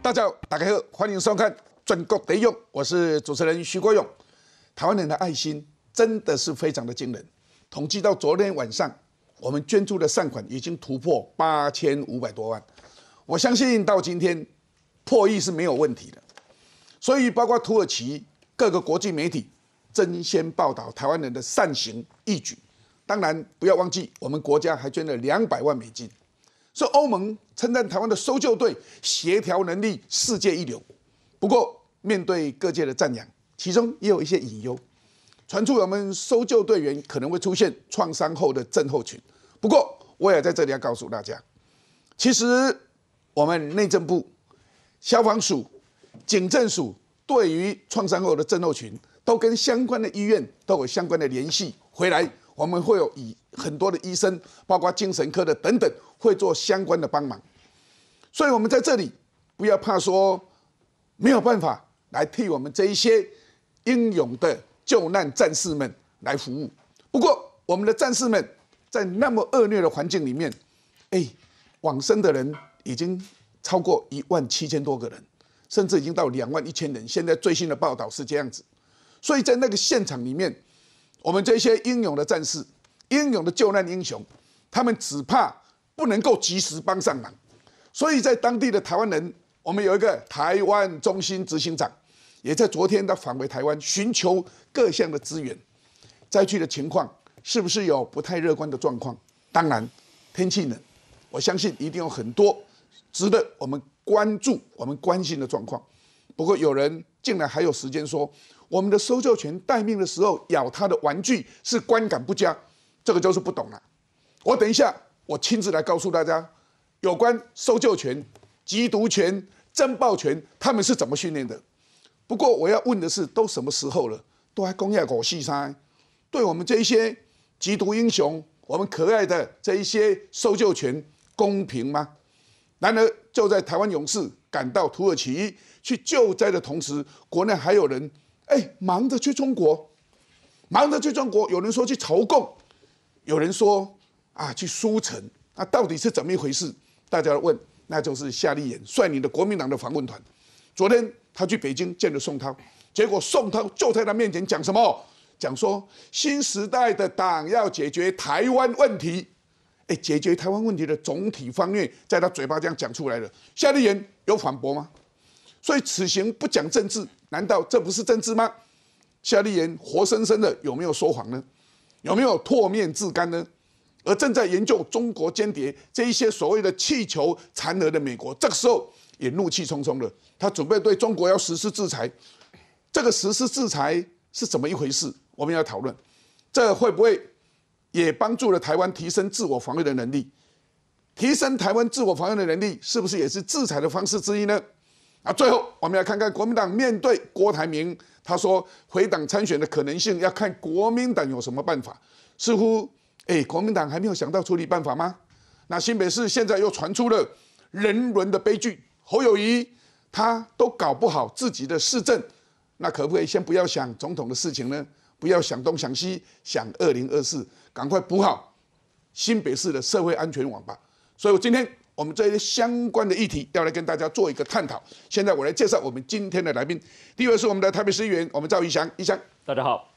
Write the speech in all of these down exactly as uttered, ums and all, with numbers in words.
大家好，大家好，欢迎收看《全国第一用》，我是主持人徐国勇。台湾人的爱心真的是非常的惊人。统计到昨天晚上，我们捐助的善款已经突破八千五百多万。我相信到今天破亿是没有问题的。所以，包括土耳其各个国际媒体争先报道台湾人的善行义举。当然，不要忘记我们国家还捐了两百万美金。所以欧盟称赞台湾的搜救队协调能力世界一流。不过，面对各界的赞扬，其中也有一些隐忧，传出我们搜救队员可能会出现创伤后的症候群。不过，我也在这里要告诉大家，其实我们内政部、消防署、警政署对于创伤后的症候群，都跟相关的医院都有相关的联系。回来我们会有以很多的医生，包括精神科的等等，会做相关的帮忙。所以，我们在这里不要怕说没有办法来替我们这一些英勇的救难战士们来服务。不过，我们的战士们在那么恶劣的环境里面，哎，往生的人已经超过一万七千多个人，甚至已经到两万一千人。现在最新的报道是这样子。所以在那个现场里面，我们这些英勇的战士、英勇的救难英雄，他们只怕不能够及时帮上忙。所以在当地的台湾人，我们有一个台湾中心执行长，也在昨天他返回台湾，寻求各项的资源。灾区的情况是不是有不太乐观的状况？当然，天气冷，我相信一定有很多值得我们关注、我们关心的状况。不过有人竟然还有时间说，我们的搜救犬待命的时候咬他的玩具是观感不佳，这个就是不懂了。我等一下我亲自来告诉大家，有关搜救犬、缉毒犬、侦报犬，他们是怎么训练的。不过我要问的是，都什么时候了，都还公亚狗细沙，对我们这一些缉毒英雄，我们可爱的这一些搜救犬公平吗？然而，就在台湾勇士赶到土耳其去救灾的同时，国内还有人哎忙着去中国，忙着去中国，有人说去朝贡，有人说啊去苏城，那、啊、到底是怎么一回事？大家问，那就是夏立言率领的国民党的访问团。昨天他去北京见了宋涛，结果宋涛就在他面前讲什么？讲说新时代的党要解决台湾问题。哎，解决台湾问题的总体方略，在他嘴巴这样讲出来了。夏立言有反驳吗？所以此行不讲政治，难道这不是政治吗？夏立言活生生的有没有说谎呢？有没有唾面自干呢？而正在研究中国间谍这一些所谓的气球残额的美国，这个时候也怒气冲冲的，他准备对中国要实施制裁。这个实施制裁是怎么一回事？我们要讨论，这会不会也帮助了台湾提升自我防卫的能力？提升台湾自我防卫的能力，是不是也是制裁的方式之一呢？啊，最后我们来看看国民党面对郭台铭，他说回党参选的可能性要看国民党有什么办法。似乎，哎，国民党还没有想到处理办法吗？那新北市现在又传出了人伦的悲剧，侯友宜他都搞不好自己的市政，那可不可以先不要想总统的事情呢？不要想东想西，想二零二四，赶快补好新北市的社会安全网吧。所以我今天我们这些相关的议题要来跟大家做一个探讨。现在我来介绍我们今天的来宾，第一位是我们的台北市议员，我们赵怡翔，怡翔， 大家好。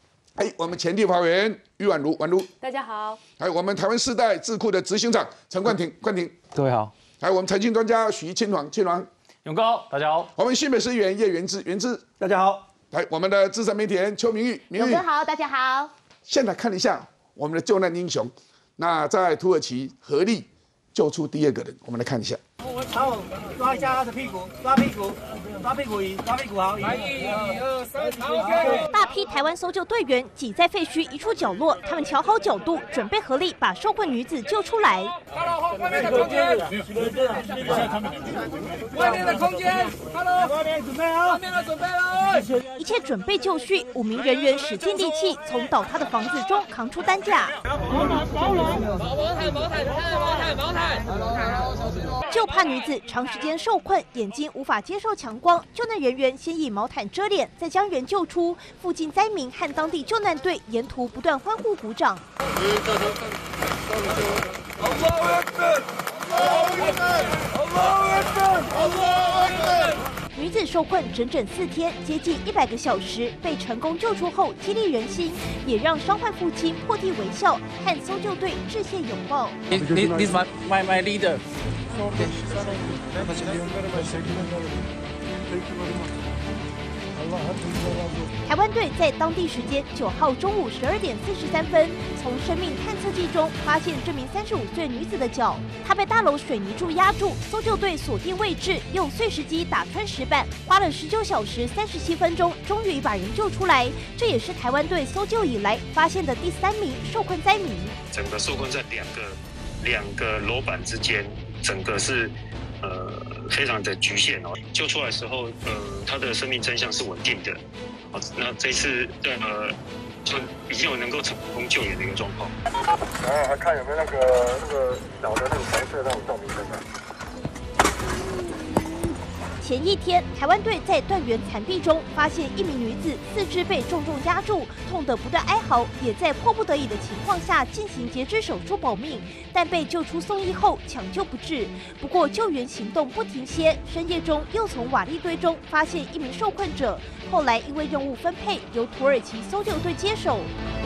大家好。 还有我们台湾世代智库的执行长陈冠廷，冠廷， 各位好。 还有我们财经专家许清煌，清煌， 永哥好，大家好。 我们新北市议员叶元之，元之， 大家好。 来，我们的资深媒体人邱明玉，明玉， 勇哥好，大家好。 先来看一下我们的救难英雄，那在土耳其合力救出第二个人，我们来看一下。 然后抓一下他的屁股，抓屁股，抓屁股赢，抓屁股好，赢。一、二、三，好 ，OK。 大批台湾搜救队员挤在废墟一处角落，他们调好角度，准备合力把受困女子救出来。 Hello， 外面的空间，外面的空间 ，Hello， 外面准备好，外面的准备了。 一切准备就绪，五名人员使尽力气从倒塌的房子中扛出担架。 保暖，保暖，毛毯，毛毯，毛毯，毛毯，毛毯。 就怕女子长时间受困，眼睛无法接受强光，救难人员先以毛毯遮脸，再将人救出。附近灾民和当地救难队沿途不断欢呼鼓掌。 Allahu Ekber! Allahu Ekber! Allahu Ekber! 女子受困整整四天，接近一百个小时，被成功救出后，激励人心，也让伤患父亲破涕为笑，和搜救队致谢拥抱。 This, this my my my leader. Thank you very much. Thank you very much. 台湾队在当地时间九号中午十二点四十三分，从生命探测器中发现这名三十五岁女子的脚，她被大楼水泥柱压住，搜救队锁定位置，用碎石机打穿石板，花了十九小时三十七分钟，终于把人救出来。这也是台湾队搜救以来发现的第三名受困灾民。 整个受困在两个两个楼板之间，整个是。呃，非常的局限哦。救出来的时候，呃，他的生命真相是稳定的。好，那这次呃，就已经有能够成功救援的一个状况。 然后还看有没有那个那个小的那个黄色那种照明灯啊。 前一天，台湾队在断垣残壁中发现一名女子四肢被重重压住，痛得不断哀嚎，也在迫不得已的情况下进行截肢手术保命，但被救出送医后抢救不治。不过救援行动不停歇，深夜中又从瓦砾堆中发现一名受困者，后来因为任务分配，由土耳其搜救队接手。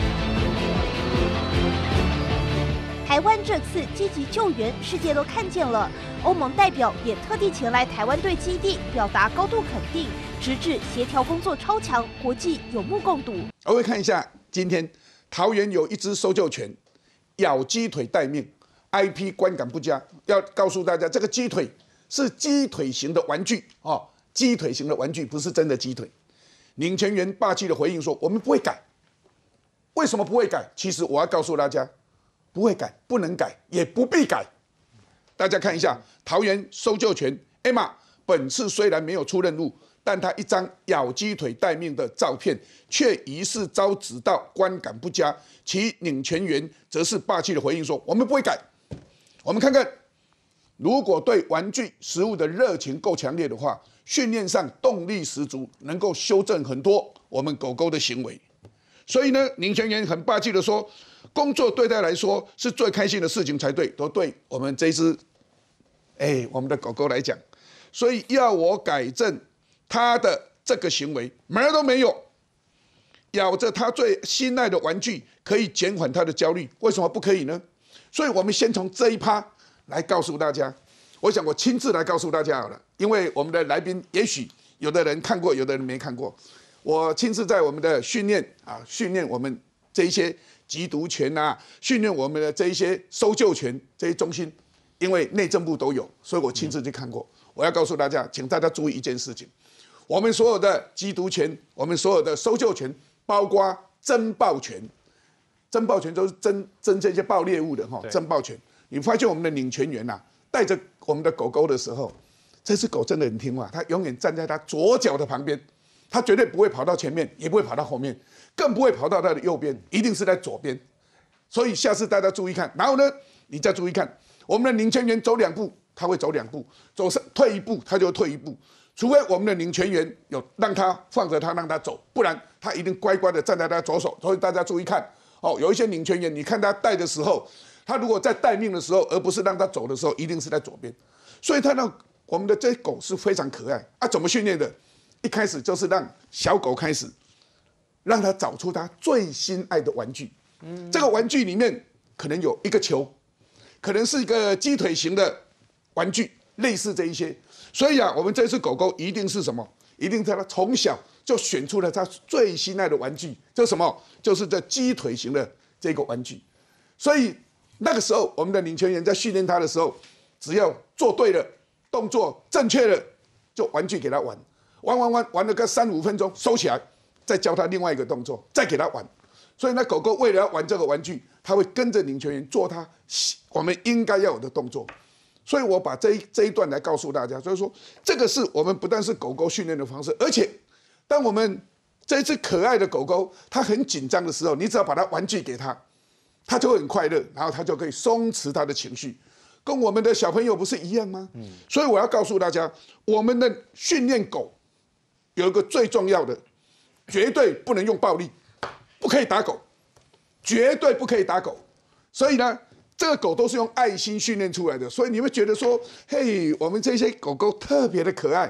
台湾这次积极救援，世界都看见了。欧盟代表也特地前来台湾队基地，表达高度肯定，直指协调工作超强，国际有目共睹。 我们看一下，今天桃园有一只搜救犬咬鸡腿待命 ，I P 观感不佳。要告诉大家，这个鸡腿是鸡腿型的玩具哦，鸡腿型的玩具不是真的鸡腿。领全员霸气的回应说：“我们不会改。为什么不会改？其实我要告诉大家。”不会改，不能改，也不必改。大家看一下，桃园搜救犬 Emma 本次虽然没有出任务，但她一张咬鸡腿待命的照片，却疑似遭指到观感不佳。其领全员则是霸气的回应说：“我们不会改。”我们看看，如果对玩具食物的热情够强烈的话，训练上动力十足，能够修正很多我们狗狗的行为。所以呢，领全员很霸气的说。工作对他来说是最开心的事情才对，都对我们这只，哎，我们的狗狗来讲，所以要我改正他的这个行为，门儿都没有。咬着他最心爱的玩具，可以减缓他的焦虑，为什么不可以呢？所以我们先从这一趴来告诉大家。我想我亲自来告诉大家好了，因为我们的来宾也许有的人看过，有的人没看过。我亲自在我们的训练啊，训练我们这一些。缉毒犬啊，训练我们的这一些搜救犬这些中心，因为内政部都有，所以我亲自去看过。我要告诉大家，请大家注意一件事情：我们所有的缉毒犬，我们所有的搜救犬，包括侦爆犬，侦爆犬都是侦侦这些爆猎物的哈，侦爆犬。你发现我们的领犬员呐、啊，带着我们的狗狗的时候，这只狗真的很听话，它永远站在它左脚的旁边，它绝对不会跑到前面，也不会跑到后面。更不会跑到它的右边，一定是在左边。所以下次大家注意看，然后呢，你再注意看，我们的领全员走两步，他会走两步；走退一步，他就退一步。除非我们的领全员有让他放着他让他走，不然他一定乖乖的站在他左手。所以大家注意看哦，有一些领全员，你看他带的时候，他如果在待命的时候，而不是让他走的时候，一定是在左边。所以他那我们的这狗是非常可爱啊。怎么训练的？一开始就是让小狗开始。让他找出他最心爱的玩具，嗯、这个玩具里面可能有一个球，可能是一个鸡腿型的玩具，类似这一些。所以啊，我们这只狗狗一定是什么？一定在它从小就选出了它最心爱的玩具，就是什么？就是这鸡腿型的这个玩具。所以那个时候，我们的领全员在训练它的时候，只要做对了，动作正确了，就玩具给它玩，玩玩玩玩了个三五分钟，收起来。再教他另外一个动作，再给他玩。所以那狗狗为了要玩这个玩具，它会跟着领全员做它我们应该要有的动作。所以我把这一这一段来告诉大家，所以说这个是我们不但是狗狗训练的方式，而且当我们这只可爱的狗狗它很紧张的时候，你只要把它玩具给它，它就会很快乐，然后它就可以松弛它的情绪，跟我们的小朋友不是一样吗？嗯、所以我要告诉大家，我们的训练狗有一个最重要的。绝对不能用暴力，不可以打狗，绝对不可以打狗。所以呢，这个狗都是用爱心训练出来的。所以你会觉得说，嘿，我们这些狗狗特别的可爱，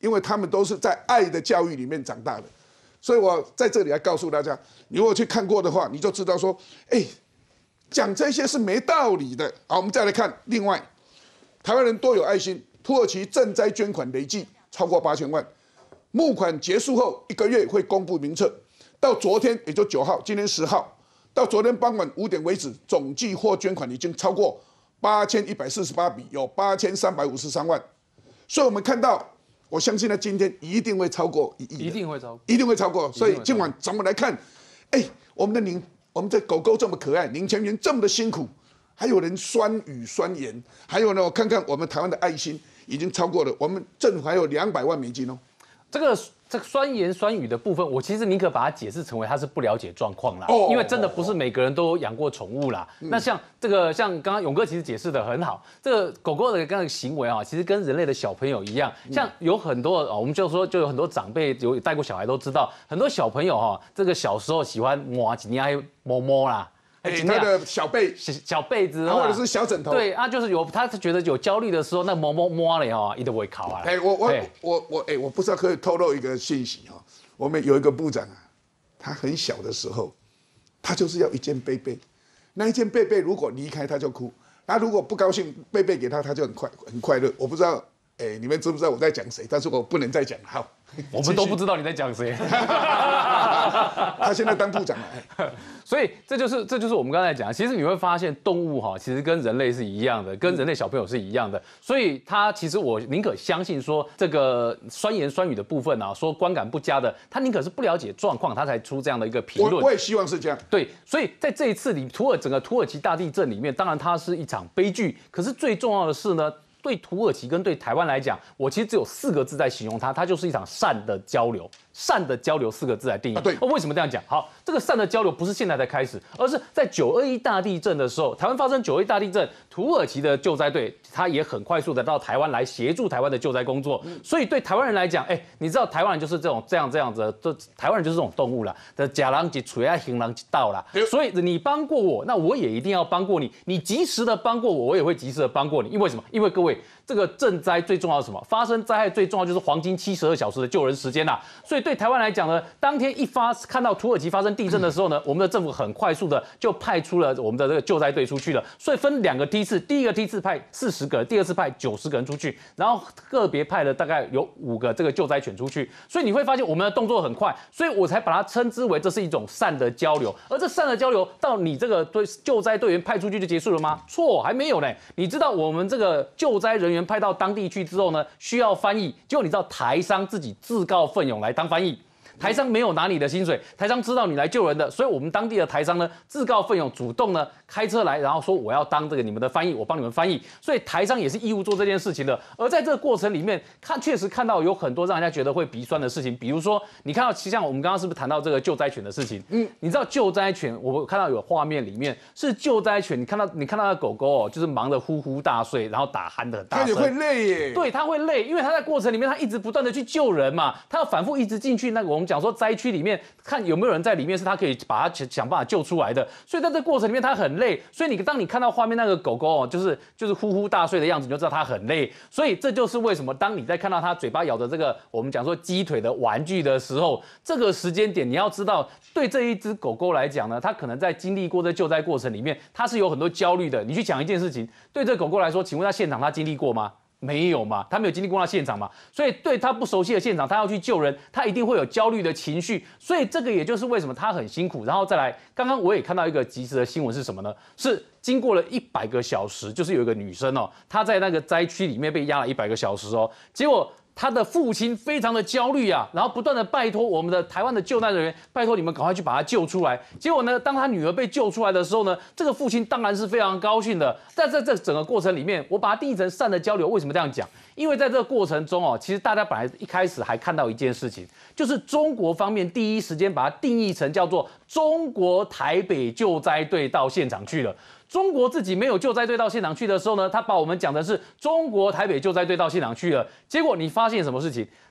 因为他们都是在爱的教育里面长大的。所以我在这里来告诉大家，你如果去看过的话，你就知道说，哎，讲这些是没道理的。好，我们再来看另外，台湾人多有爱心，土耳其赈灾捐款累计超过八千万，募款结束后一个月会公布名册，到昨天也就九号，今天十号，到昨天傍晚五点为止，总计获捐款已经超过八千一百四十八笔，有八千三百五十三万。所以我们看到，我相信呢，今天一定会超过一亿， 一定会超过， 一定会超过。所以今晚咱们来看，哎，我们的宁，我们这狗狗这么可爱，宁前员这么的辛苦，还有人酸雨酸言，还有呢，我看看我们台湾的爱心已经超过了，我们政府还有两百万美金哦。 这个这个酸言酸语的部分，我其实宁可把它解释成为他是不了解状况啦， 哦、 因为真的不是每个人都养过宠物啦。嗯、那像这个，像刚刚勇哥其实解释的很好，这个狗狗的这个行为啊，其实跟人类的小朋友一样，像有很多啊，我们就说就有很多长辈有带过小孩都知道，很多小朋友哈、啊，这个小时候喜欢摸几年还摸摸啦。 哎，他的小被小小被子， 或者是小枕头， 对啊，就是有他觉得有焦虑的时候，那摸摸摸了哈，一定会考啊。 哎，我我我我哎，我不知道可以透露一个信息哈，我们有一个部长啊，他很小的时候，他就是要一件被被，那一件被被如果离开他就哭，他如果不高兴被被给他，他就很快很快乐。我不知道哎，你们知不知道我在讲谁？但是我不能再讲了。好， 我们都不知道你在讲谁。 他现在当部长了。 所以这就是这就是我们刚才讲，其实你会发现动物哈，其实跟人类是一样的，跟人类小朋友是一样的。所以他其实我宁可相信说这个酸言酸语的部分啊，说观感不佳的，他宁可是不了解状况，他才出这样的一个评论。 我我也希望是这样。 对，所以在这一次里土耳整个土耳其大地震里面，当然它是一场悲剧，可是最重要的是呢，对土耳其跟对台湾来讲，我其实只有四个字在形容它，它就是一场善的交流。善的交流四个字来定义。 啊、对、 哦，为什么这样讲？好，这个善的交流不是现在才开始，而是在九二一大地震的时候，台湾发生九二一大地震，土耳其的救灾队他也很快速的到台湾来协助台湾的救灾工作。嗯、所以对台湾人来讲，哎，你知道台湾人就是这种这样这样子，这台湾人就是这种动物啦，的假狼即处在行狼即道啦。所以你帮过我，那我也一定要帮过你。你及时的帮过我，我也会及时的帮过你。因为什么？因为各位，这个赈灾最重要是什么？发生灾害最重要就是黄金七十二小时的救人时间啦。所以对台湾来讲呢，当天一发看到土耳其发生地震的时候呢，我们的政府很快速的就派出了我们的这个救灾队出去了。所以分两个梯次，第一个梯次派四十个人，第二次派九十个人出去，然后个别派了大概有五个这个救灾犬出去。所以你会发现我们的动作很快，所以我才把它称之为这是一种善的交流。而这善的交流到你这个对救灾队员派出去就结束了吗？错，还没有呢。你知道我们这个救灾人员派到当地去之后呢，需要翻译，结果你知道台商自己自告奋勇来当翻译。台商没有拿你的薪水，台商知道你来救人的，所以我们当地的台商呢自告奋勇，主动呢开车来，然后说我要当这个你们的翻译，我帮你们翻译，所以台商也是义务做这件事情的。而在这个过程里面，看确实看到有很多让人家觉得会鼻酸的事情，比如说你看到，像我们刚刚是不是谈到这个救灾犬的事情？嗯，你知道救灾犬，我看到有画面里面是救灾犬，你看到你看到那狗狗哦，就是忙得呼呼大睡，然后打鼾得很大声， 它也会累耶。 对，它会累，因为它在过程里面，它一直不断的去救人嘛，它要反复一直进去那个我们讲说灾区里面看有没有人在里面，是他可以把它想办法救出来的。所以在这过程里面，它很累。所以你当你看到画面那个狗狗哦，就是就是呼呼大睡的样子，你就知道它很累。所以这就是为什么当你在看到它嘴巴咬着这个我们讲说鸡腿的玩具的时候，这个时间点你要知道，对这一只狗狗来讲呢，它可能在经历过这救灾过程里面，它是有很多焦虑的。你去讲一件事情，对这狗狗来说，请问它现场它经历过吗？没有嘛，他没有经历过那现场嘛，所以对他不熟悉的现场，他要去救人，他一定会有焦虑的情绪，所以这个也就是为什么他很辛苦。然后再来，刚刚我也看到一个即时的新闻是什么呢？是经过了一百个小时，就是有一个女生哦，她在那个灾区里面被压了一百个小时哦，结果他的父亲非常的焦虑啊，然后不断的拜托我们的台湾的救难人员，拜托你们赶快去把他救出来。结果呢，当他女儿被救出来的时候呢，这个父亲当然是非常高兴的。但在这整个过程里面，我把它定义成善的交流。为什么这样讲？因为在这个过程中哦，其实大家本来一开始还看到一件事情，就是中国方面第一时间把它定义成叫做中国台北救灾队到现场去了。中国自己没有救灾队到现场去的时候呢，他把我们讲的是中国台北救灾队到现场去了。结果你发现什么事情？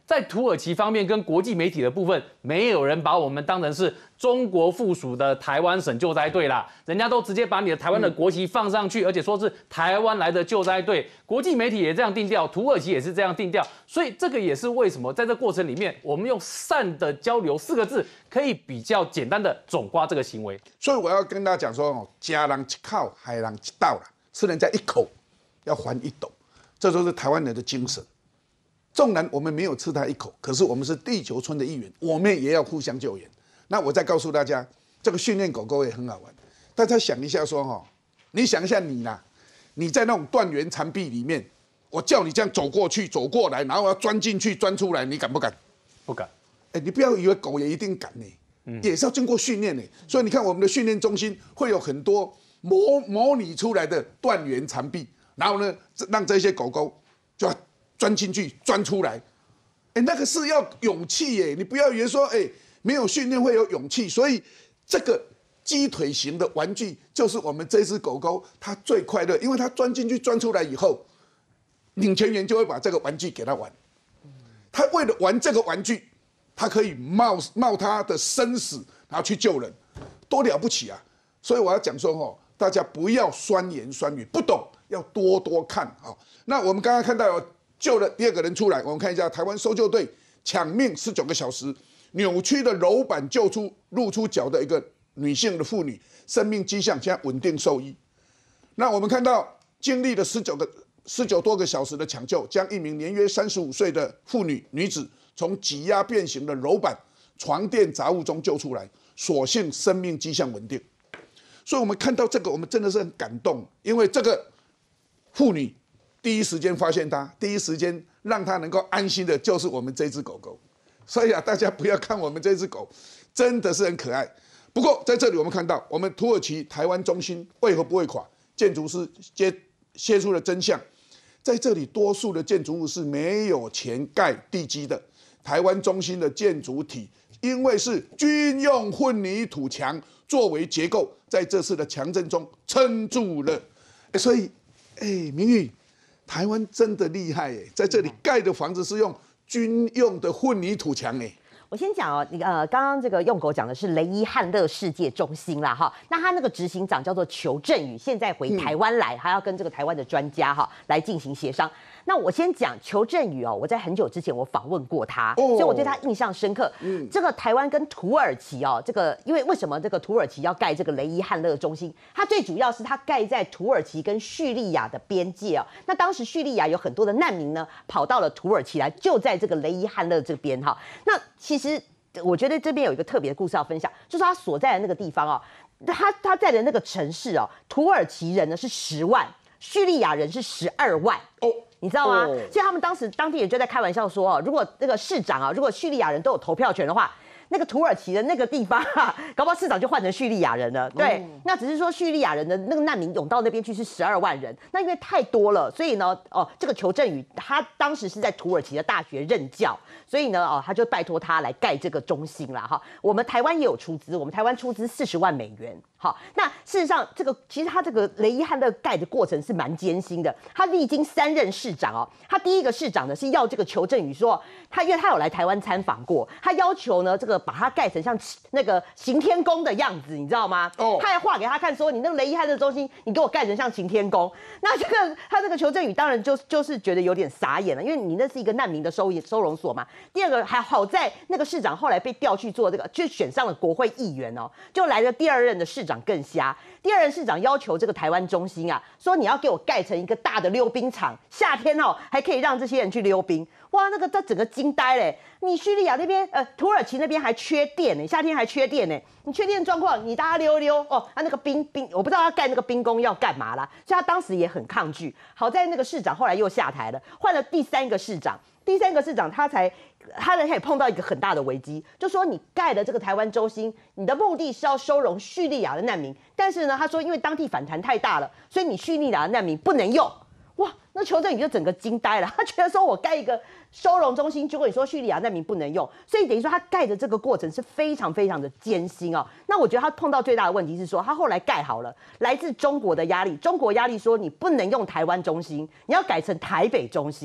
在土耳其方面跟国际媒体的部分，没有人把我们当成是中国附属的台湾省救灾队啦，人家都直接把你的台湾的国旗放上去，而且说是台湾来的救灾队，国际媒体也这样定调，土耳其也是这样定调，所以这个也是为什么在这过程里面，我们用善的交流四个字，可以比较简单的总括这个行为。 所以我要跟大家讲说哦，家人一口，害人一道啦，吃人家一口，要还一斗，这都是台湾人的精神。纵然我们没有吃他一口，可是我们是地球村的一员，我们也要互相救援。那我再告诉大家，这个训练狗狗也很好玩。大家想一下说哈，你想一下你啦，你在那种断垣残壁里面，我叫你这样走过去、走过来，然后要钻进去、钻出来，你敢不敢？ 不敢。 哎，你不要以为狗也一定敢呢，嗯、也是要经过训练呢。所以你看我们的训练中心会有很多模模拟出来的断垣残壁，然后呢，让这些狗狗就要钻进去、钻出来，哎，那个是要勇气耶！你不要以为说，哎，没有训练会有勇气。所以这个鸡腿型的玩具就是我们这只狗狗它最快乐，因为它钻进去、钻出来以后，领钱员就会把这个玩具给它玩。它为了玩这个玩具，它可以冒冒它的生死，然后去救人，多了不起啊！所以我要讲说，哦，大家不要酸言酸语，不懂要多多看啊。那我们刚刚看到有救了第二个人出来，我们看一下台湾搜救队抢命十九个小时，扭曲的楼板救出露出脚的一个女性的妇女，生命迹象现在稳定受医。那我们看到经历了十九个十九多个小时的抢救，将一名年约三十五岁的妇女女子从挤压变形的楼板、床垫杂物中救出来，所幸生命迹象稳定。所以我们看到这个，我们真的是很感动，因为这个妇女第一时间发现它，第一时间让它能够安心的，就是我们这只狗狗。所以啊，大家不要看我们这只狗，真的是很可爱。不过在这里我们看到，我们土耳其台湾中心为何不会垮？建筑师揭揭出了真相，在这里多数的建筑物是没有钱盖地基的。台湾中心的建筑体因为是军用混凝土墙作为结构，在这次的强震中撑住了。所以，哎，明玉。台湾真的厉害耶，在这里盖的房子是用军用的混凝土墙哎。 我先讲哦，呃，刚刚这个用狗讲的是雷伊汉乐世界中心啦，哈，那他那个执行长叫做裘振宇，现在回台湾来，还要跟这个台湾的专家哈来进行协商。那我先讲裘振宇哦，我在很久之前我访问过他，哦、所以我对他印象深刻。嗯，这个台湾跟土耳其哦，这个因为为什么这个土耳其要盖这个雷伊汉乐中心？它最主要是它盖在土耳其跟叙利亚的边界哦。那当时叙利亚有很多的难民呢，跑到了土耳其来，就在这个雷伊汉乐这边哈。那其实我觉得这边有一个特别的故事要分享，就是他所在的那个地方哦，他他在的那个城市哦，土耳其人呢是十万，叙利亚人是十二万哦。你知道吗？哦、所以他们当时当地人就在开玩笑说，哦，如果那个市长啊，如果叙利亚人都有投票权的话，那个土耳其的那个地方啊，搞不好市长就换成叙利亚人了。对，哦、那只是说叙利亚人的那个难民涌到那边去是十二万人，那因为太多了，所以呢，哦，这个裘振宇他当时是在土耳其的大学任教，所以呢，哦，他就拜托他来盖这个中心啦。哈，我们台湾也有出资，我们台湾出资四十万美元。好，那事实上，这个其实他这个雷伊汉乐盖的过程是蛮艰辛的。他历经三任市长哦，他第一个市长呢是要这个裘振宇说，他因为他有来台湾参访过，他要求呢这个把它盖成像那个行天宫的样子，你知道吗？哦，他还画给他看说，你那个雷伊汉乐中心，你给我盖成像行天宫。那这个他这个裘振宇当然就就是觉得有点傻眼了，因为你那是一个难民的收收容所嘛。第二个还好在那个市长后来被调去做这个，就选上了国会议员哦，就来了第二任的市长。更瞎，第二任市长要求这个台湾中心啊，说你要给我盖成一个大的溜冰场，夏天哦还可以让这些人去溜冰。哇，那个他整个惊呆嘞！你叙利亚那边，呃，土耳其那边还缺电呢，夏天还缺电呢。你缺电状况，你大家溜溜哦，他、啊、那个冰冰，我不知道他盖那个冰宫要干嘛啦，所以他当时也很抗拒。好在那个市长后来又下台了，换了第三个市长。第三个市长他才，他也碰到一个很大的危机，就说你盖的这个台湾中心，你的目的是要收容叙利亚的难民，但是呢，他说因为当地反弹太大了，所以你叙利亚的难民不能用。哇，那裘振宇就整个惊呆了，他觉得说我盖一个收容中心，结果你说叙利亚难民不能用，所以等于说他盖的这个过程是非常非常的艰辛哦。那我觉得他碰到最大的问题是说，他后来盖好了，来自中国的压力，中国压力说你不能用台湾中心，你要改成台北中心。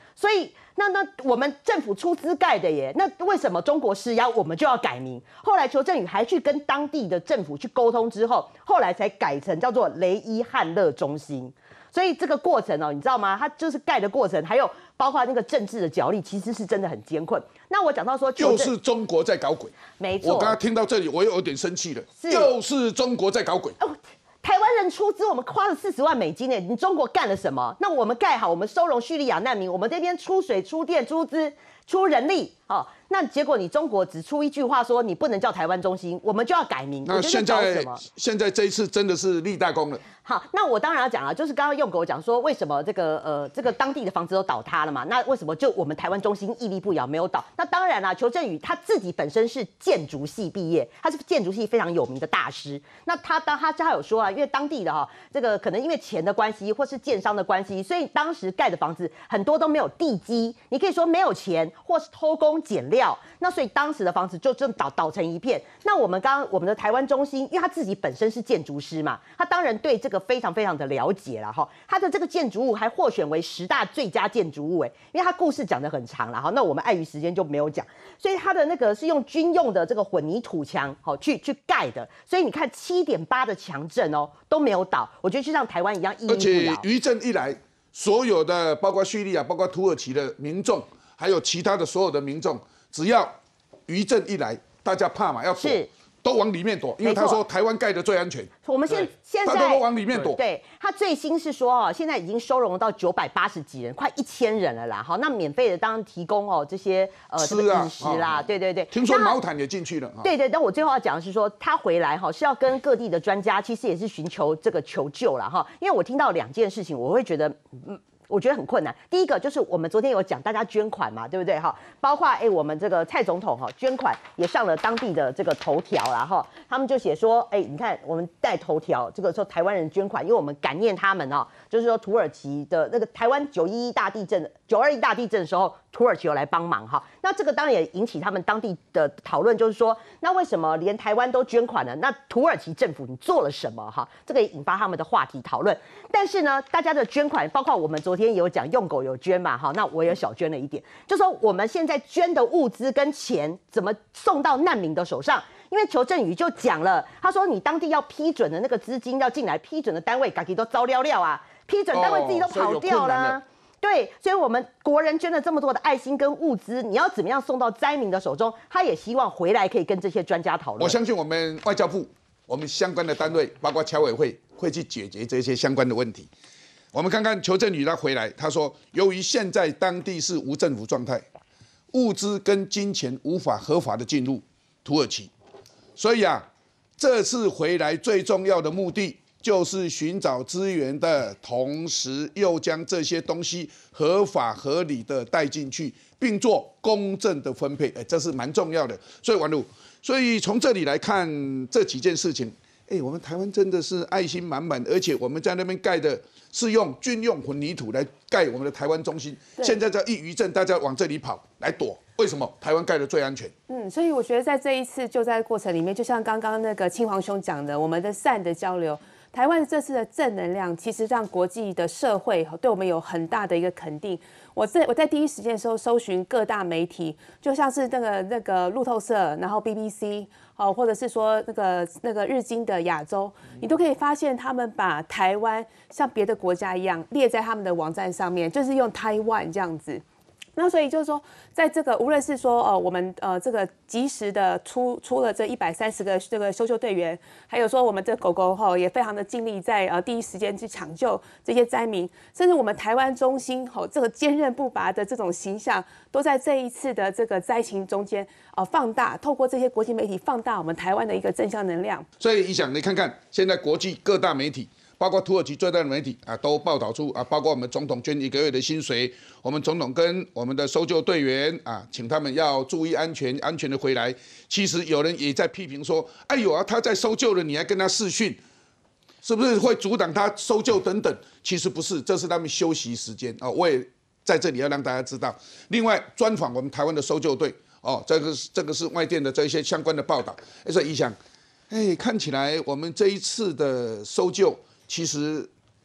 所以那那我们政府出资盖的耶，那为什么中国施压我们就要改名？后来邱振宇还去跟当地的政府去沟通之后，后来才改成叫做雷伊汉乐中心。所以这个过程哦，你知道吗？它就是盖的过程，还有包括那个政治的角力，其实是真的很艰困。那我讲到说， 就是中国在搞鬼， 没错。 我刚刚听到这里，我有点生气了，就是中国在搞鬼。 哦，台湾人出资，我们花了四十万美金呢，你中国干了什么？那我们盖好，我们收容叙利亚难民，我们这边出水、出电、出资、出人力，哦，那结果你中国只出一句话说你不能叫台湾中心，我们就要改名。 那现在现在这一次真的是立大功了。 好，那我当然要讲啊，就是刚刚用狗讲说，为什么这个呃这个当地的房子都倒塌了嘛？那为什么就我们台湾中心屹立不摇没有倒？那当然啦、啊，邱振宇他自己本身是建筑系毕业，他是建筑系非常有名的大师。那他当他他有说啊，因为当地的哈、哦、这个可能因为钱的关系或是建商的关系，所以当时盖的房子很多都没有地基，你可以说没有钱或是偷工减料。那所以当时的房子就真倒倒成一片。那我们刚刚我们的台湾中心，因为他自己本身是建筑师嘛，他当然对这个非常非常的了解了哈。他的这个建筑物还获选为十大最佳建筑物哎，因为他故事讲得很长了哈。那我们碍于时间就没有讲，所以他的那个是用军用的这个混凝土墙好去去盖的，所以你看七点八的强震哦都没有倒，我觉得就像台湾一样屹立不摇。 而且余震一来，所有的包括叙利亚、包括土耳其的民众，还有其他的所有的民众。只要余震一来，大家怕嘛，要躲，都往里面躲，因为他说台湾盖的最安全。 我们现现在大家都往里面躲。 对，他最新是说哦，现在已经收容到九百八十几人，快一千人了啦。好，那免费的当然提供哦这些呃吃啊饮食啦，对对对。 听说毛毯也进去了。 对对，但我最后要讲的是说，他回来哈是要跟各地的专家，其实也是寻求这个求救啦哈。因为我听到两件事情，我会觉得嗯。我觉得很困难。第一个就是我们昨天有讲，大家捐款嘛，对不对哈？包括哎，我们这个蔡总统哈捐款也上了当地的这个头条啦哈。他们就写说，哎，你看我们带头条，这个说台湾人捐款，因为我们感念他们哦，就是说土耳其的那个台湾九一一大地震、九二一大地震的时候，土耳其有来帮忙哈。那这个当然也引起他们当地的讨论，就是说，那为什么连台湾都捐款了？那土耳其政府你做了什么哈？这个也引发他们的话题讨论。但是呢，大家的捐款，包括我们昨天。今天有讲用狗有捐嘛，哈，那我也小捐了一点，就说我们现在捐的物资跟钱怎么送到难民的手上？因为邱振宇就讲了，他说你当地要批准的那个资金要进来，批准的单位自己都糟了了啊，批准单位自己都跑掉了、啊哦。对，所以我们国人捐了这么多的爱心跟物资，你要怎么样送到灾民的手中？他也希望回来可以跟这些专家讨论。 我相信我们外交部，我们相关的单位，包括侨委会，会去解决这些相关的问题。我们看看邱振宇他回来，他说，由于现在当地是无政府状态，物资跟金钱无法合法的进入土耳其，所以啊，这次回来最重要的目的就是寻找资源的同时，又将这些东西合法合理的带进去，并做公正的分配，哎，这是蛮重要的。所以完路，所以从这里来看这几件事情。哎，我们台湾真的是爱心满满，而且我们在那边盖的是用军用混凝土来盖我们的台湾中心。现在在一余震，大家往这里跑来躲，为什么？台湾盖的最安全。 嗯，所以我觉得在这一次救灾过程里面，就像刚刚那个青黄兄讲的，我们的善的交流。台湾这次的正能量，其实让国际的社会对我们有很大的一个肯定。我在我在第一时间的时候搜寻各大媒体，就像是那个那个路透社，然后 B B C 哦，或者是说那个那个日经的亚洲，你都可以发现他们把台湾像别的国家一样列在他们的网站上面，就是用台湾这样子。那所以就是说，在这个无论是说呃我们呃这个及时的出出了这一百三十个这个搜救队员，还有说我们这狗狗哈也非常的尽力在呃第一时间去抢救这些灾民，甚至我们台湾中心吼这个坚韧不拔的这种形象，都在这一次的这个灾情中间呃放大，透过这些国际媒体放大我们台湾的一个正向能量。 所以你想，你看看现在国际各大媒体。包括土耳其最大的媒体啊，都报道出啊，包括我们总统捐一个月的薪水，我们总统跟我们的搜救队员啊，请他们要注意安全，安全的回来。其实有人也在批评说，哎呦啊，他在搜救了，你还跟他视讯，是不是会阻挡他搜救等等？其实不是，这是他们休息时间啊。我也在这里要让大家知道。另外，专访我们台湾的搜救队哦，这个这个是外电的这些相关的报道。所以一想，哎，看起来我们这一次的搜救。其实我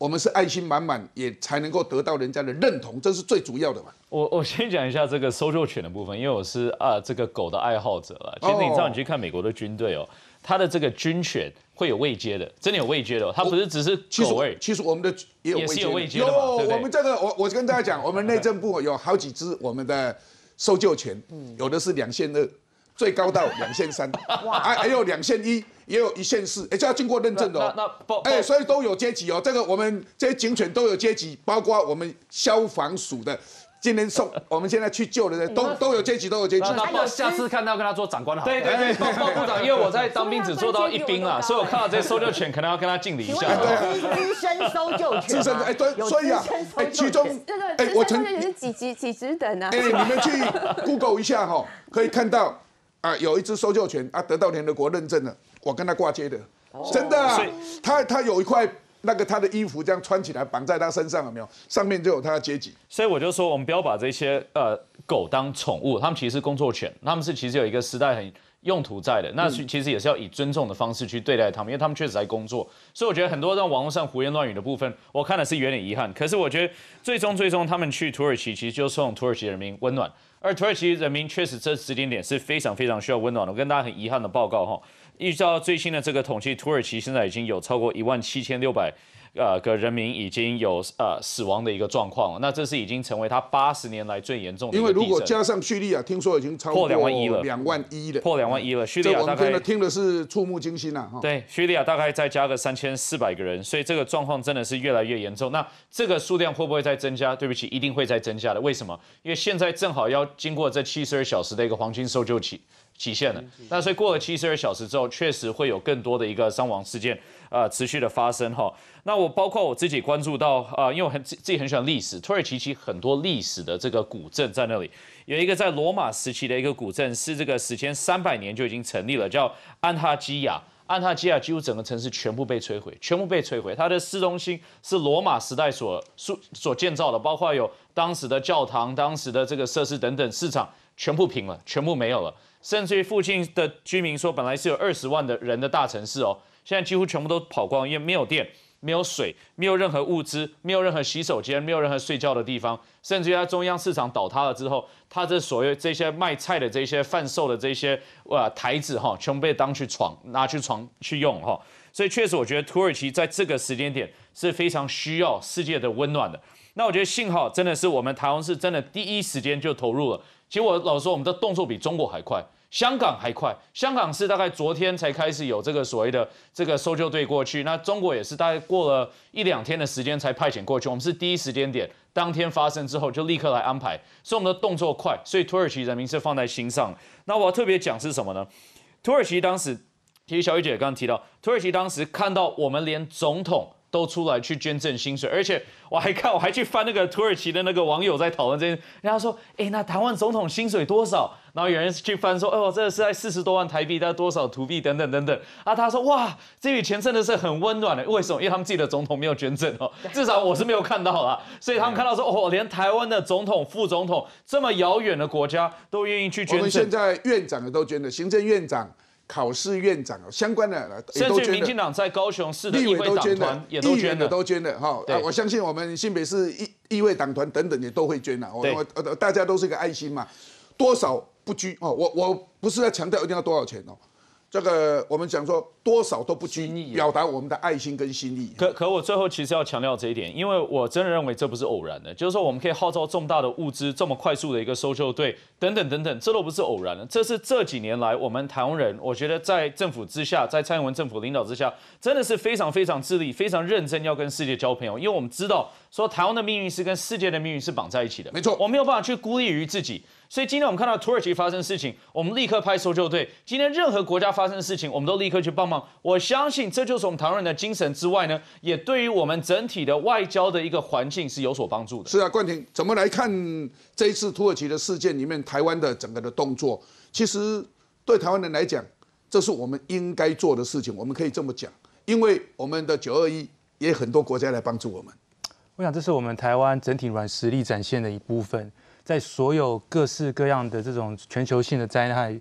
我们是爱心满满，也才能够得到人家的认同，这是最主要的嘛。 我我先讲一下这个搜救犬的部分，因为我是啊这个狗的爱好者了。其实你知道，你去看美国的军队哦，它的这个军犬会有位阶的，真的有位阶的，它不是只是狗而已。 其实我们的也有也是有位阶有的嘛，对不对？ 我们这个我我跟大家讲，我们内政部有好几只我们的搜救犬，有的是两线二。最高到两线三，还还有两线一，也有一线四，哎，这要经过认证的哦。 那那哎，所以都有阶级哦。这个我们这些警犬都有阶级，包括我们消防署的，今天送我们现在去救的人都都有阶级，都有阶级。 那那下次看到跟他说长官好。 对对对，鲍鲍部长，因为我在当兵只做到一兵啦，所以我看到这些搜救犬可能要跟他敬礼一下。 对，资深搜救犬， 资深哎对，所以啊，哎，其中哎，我曾经是几级几职等啊？ 哎，你们去 Google 一下哈，可以看到。啊，有一只搜救犬啊，得到联合国认证了，我跟他挂接的，哦、真的啊，他他有一块那个他的衣服这样穿起来绑在他身上，有没有？上面就有他的阶级。 所以我就说，我们不要把这些呃狗当宠物，他们其实是工作犬，他们是其实有一个时代很用途在的，那其实也是要以尊重的方式去对待他们，因为他们确实在工作。所以我觉得很多在网络上胡言乱语的部分，我看的是有点遗憾。可是我觉得最终最终他们去土耳其，其实就送土耳其人民温暖。而土耳其人民确实这时间点是非常非常需要温暖的。我跟大家很遗憾的报告哈，依照最新的这个统计，土耳其现在已经有超过一万七千六百呃个人民已经有呃死亡的一个状况，那这是已经成为他八十年来最严重的一个地震。 因为如果加上叙利亚，听说已经超过两万一了， 两万一了， 破两万一了。叙利亚大概这我们听的是触目惊心啊！ 对，叙利亚大概再加个三千四百个人，所以这个状况真的是越来越严重。那这个数量会不会再增加？对不起，一定会再增加的。为什么？因为现在正好要经过这七十二小时的一个黄金搜救期期限了。那所以过了七十二小时之后，确实会有更多的一个伤亡事件呃持续的发生哈。那我包括我自己关注到呃，因为我很自己很喜欢历史，土耳其其实很多历史的这个古镇在那里。有一个在罗马时期的一个古镇，是这个史前三百年就已经成立了，叫安塔基亚。安塔基亚几乎整个城市全部被摧毁，全部被摧毁。它的市中心是罗马时代所所建造的，包括有当时的教堂、当时的这个设施等等，市场全部平了，全部没有了。甚至于附近的居民说，本来是有二十万的人的大城市哦，现在几乎全部都跑光，因为没有电。没有水，没有任何物资，没有任何洗手间，没有任何睡觉的地方，甚至于它中央市场倒塌了之后，它这所谓这些卖菜的、这些贩售的这些呃台子哈，全部被当去闯拿去闯去用哈，所以确实我觉得土耳其在这个时间点是非常需要世界的温暖的。那我觉得幸好真的是我们台湾是真的第一时间就投入了。其实我老实说，我们的动作比中国还快。香港还快，香港是大概昨天才开始有这个所谓的这个搜救队过去，那中国也是大概过了一两天的时间才派遣过去，我们是第一时间点，当天发生之后就立刻来安排，所以我们的动作快，所以土耳其人民是放在心上。那我要特别讲是什么呢？土耳其当时，其实小玉姐刚刚提到，土耳其当时看到我们连总统都出来去捐赠薪水，而且我还看，我还去翻那个土耳其的那个网友在讨论这件，人家说，哎，那台湾总统薪水多少？然后有人去翻说，哦，这个是在四十多万台币，大概多少土币等等等等。啊，他说，哇，这笔钱真的是很温暖的。为什么？因为他们自己的总统没有捐赠哦，至少我是没有看到啦。所以他们看到说，哦，连台湾的总统、副总统这么遥远的国家都愿意去捐赠。 我们现在院长也都捐了，行政院长。考试院长相关的甚至民进党在高雄市的议会党团也都捐了， 都捐了哈。我相信我们新北市议议会党团等等也都会捐了。我我大家都是一个爱心嘛，多少不拘哦。我我不是在强调一定要多少钱哦。这个我们讲说多少都不拘，表达我们的爱心跟心意。 可可我最后其实要强调这一点，因为我真的认为这不是偶然的，就是说我们可以号召这么大的物资，这么快速的一个搜救队等等等等，这都不是偶然的，这是这几年来我们台湾人，我觉得在政府之下，在蔡英文政府领导之下，真的是非常非常致力、非常认真要跟世界交朋友，因为我们知道说台湾的命运是跟世界的命运是绑在一起的， 没错， 我没有办法去孤立于自己。所以今天我们看到土耳其发生事情，我们立刻派搜救队。今天任何国家发生事情，我们都立刻去帮忙。我相信这就是我们台湾人的精神之外呢，也对于我们整体的外交的一个环境是有所帮助的。 是啊，冠廷，怎么来看这一次土耳其的事件里面台湾的整个的动作？其实对台湾人来讲，这是我们应该做的事情。我们可以这么讲，因为我们的九二一也很多国家来帮助我们。 我想这是我们台湾整体软实力展现的一部分。在所有各式各样的这种全球性的灾害，我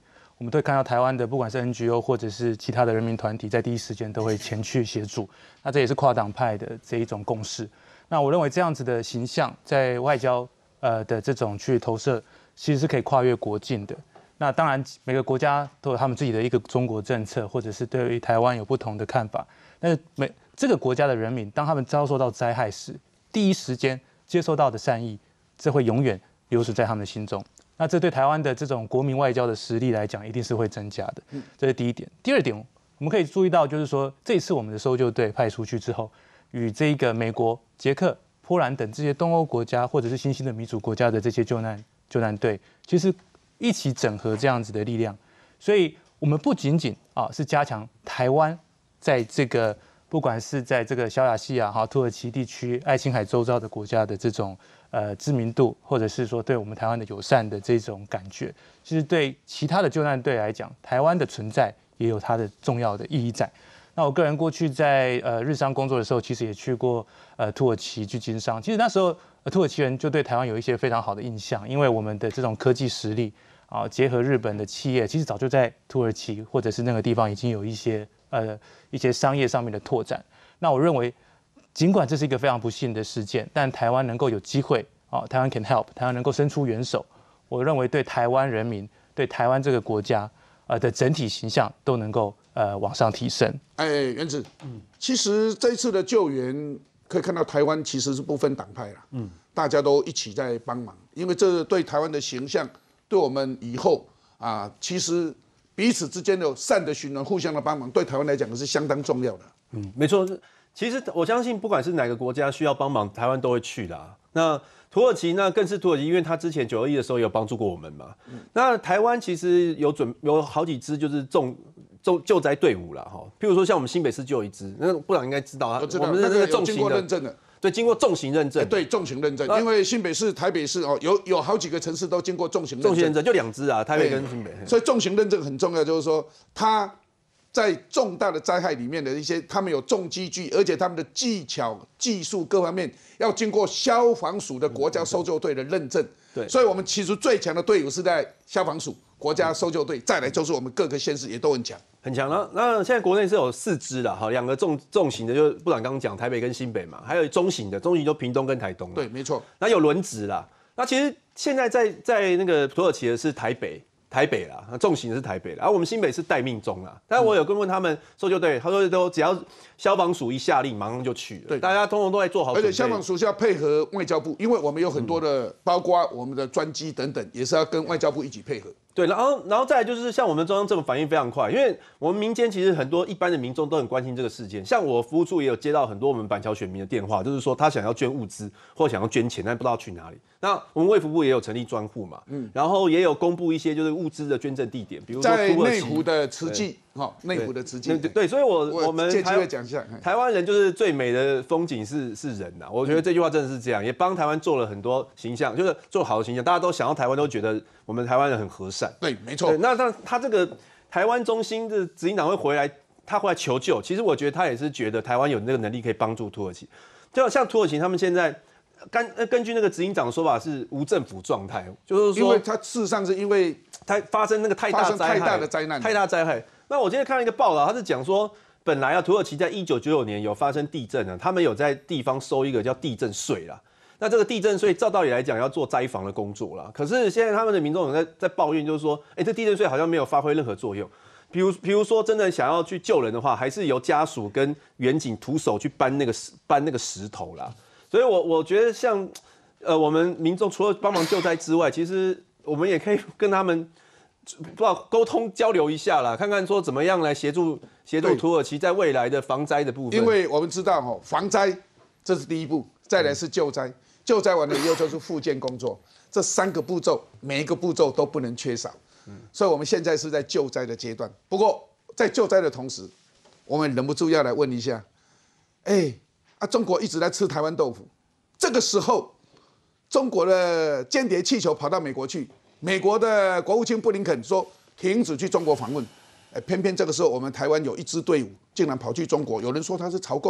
我们都会看到台湾的不管是 N G O 或者是其他的人民团体，在第一时间都会前去协助。那这也是跨党派的这一种共识。那我认为这样子的形象，在外交呃的这种去投射，其实是可以跨越国境的。那当然，每个国家都有他们自己的一个中国政策，或者是对于台湾有不同的看法。但是每这个国家的人民，当他们遭受到灾害时，第一时间接收到的善意，这会永远留存在他们的心中。那这对台湾的这种国民外交的实力来讲，一定是会增加的。这是第一点。第二点，我们可以注意到，就是说这一次我们的搜救队派出去之后，与这个美国、捷克、波兰等这些东欧国家，或者是新兴的民主国家的这些救难救难队，其实一起整合这样子的力量。所以，我们不仅仅啊是加强台湾在这个不管是在这个小亚细亚、哈土耳其地区、爱琴海周遭的国家的这种呃知名度，或者是说对我们台湾的友善的这种感觉，其实对其他的救难队来讲，台湾的存在也有它的重要的意义在。那我个人过去在呃日商工作的时候，其实也去过呃土耳其去经商。其实那时候、呃、土耳其人就对台湾有一些非常好的印象，因为我们的这种科技实力啊，结合日本的企业，其实早就在土耳其或者是那个地方已经有一些呃一些商业上面的拓展。那我认为，尽管这是一个非常不幸的事件，但台湾能够有机会啊，台湾 can help， 台湾能够伸出援手，我认为对台湾人民、对台湾这个国家呃的整体形象都能够呃往上提升。 哎，原子，嗯，其实这一次的救援可以看到台湾其实是不分党派啦，嗯，大家都一起在帮忙，因为这对台湾的形象，对我们以后啊，其实彼此之间的善的循环、互相的帮忙，对台湾来讲是相当重要的。 嗯，没错。其实我相信，不管是哪个国家需要帮忙，台湾都会去的、啊。那土耳其那更是土耳其，因为他之前九二一的时候有帮助过我们嘛。嗯、那台湾其实有准有好几支就是重救救灾队伍啦，哈。譬如说像我们新北市就有一支，那部长应该知道啊， 我知道我们是那个重型的， 认证的。 对，经过重型认证、 欸。对，重型认证，因为新北市、台北市哦，有有好几个城市都经过重型认证。 重型认证就两支啊，台北跟新北。 欸、所以重型认证很重要，就是说它在重大的灾害里面的一些，他们有重机具，而且他们的技巧、技术各方面要经过消防署的国家搜救队的认证。对，所以我们其实最强的队伍是在消防署、国家搜救队，再来就是我们各个县市也都很强。 很强。那那现在国内是有四支啦，好，两个重重型的，就是部长刚刚讲台北跟新北嘛，还有中型的，中型就屏东跟台东。 对，没错。 那有轮值啦。那其实现在在在那个土耳其的是台北。台北啦，重型的是台北啦，而、啊、我们新北是待命中啦。但是我有跟问他们搜救队，他说都只要消防署一下令，马上就去了。对，大家通通都在做好准备。 而且消防署是要配合外交部，因为我们有很多的，嗯、包括我们的专机等等，也是要跟外交部一起配合。 对，然后然后再来就是像我们中央政府反应非常快，因为我们民间其实很多一般的民众都很关心这个事件。像我服务处也有接到很多我们板桥选民的电话，就是说他想要捐物资或想要捐钱，但不知道去哪里。那我们卫福部也有成立专户嘛，嗯，然后也有公布一些就是物资的捐赠地点，比如说在内湖的慈济，哈，内湖的慈济。 对对，所以我我们借机会讲一下， 台湾人就是最美的风景是是人呐，我觉得这句话真的是这样，也帮台湾做了很多形象，就是做好的形象，大家都想到台湾都觉得我们台湾人很和善。 对，没错。 那他他这个台湾中心的执行长会回来，他回来求救，其实我觉得他也是觉得台湾有那个能力可以帮助土耳其，就像土耳其他们现在。根根据那个执行长的说法是无政府状态，就是说， 因为他事实上是因为他发生那个太大灾害， 太大的灾难， 太大灾害。那我今天看到一个报道，他是讲说，本来啊，土耳其在一九九九年有发生地震啊，他们有在地方收一个叫地震税啦。那这个地震税照道理来讲要做灾防的工作啦，可是现在他们的民众有在在抱怨，就是说，哎、欸，这地震税好像没有发挥任何作用。比如，比如说，真的想要去救人的话，还是由家属跟远警徒手去搬那个搬那个石头啦。所以我，我我觉得像，呃，我们民众除了帮忙救灾之外，其实我们也可以跟他们不知道沟通交流一下啦，看看说怎么样来协助协助土耳其在未来的防灾的部分。 因为我们知道哈，防灾这是第一步，再来是救灾，救灾完了以后就是复健工作，这三个步骤每一个步骤都不能缺少。嗯，所以我们现在是在救灾的阶段。不过在救灾的同时，我们忍不住要来问一下，哎。啊，中国一直在吃台湾豆腐，这个时候，中国的间谍气球跑到美国去，美国的国务卿布林肯说停止去中国访问，哎，偏偏这个时候我们台湾有一支队伍竟然跑去中国，有人说他是朝贡，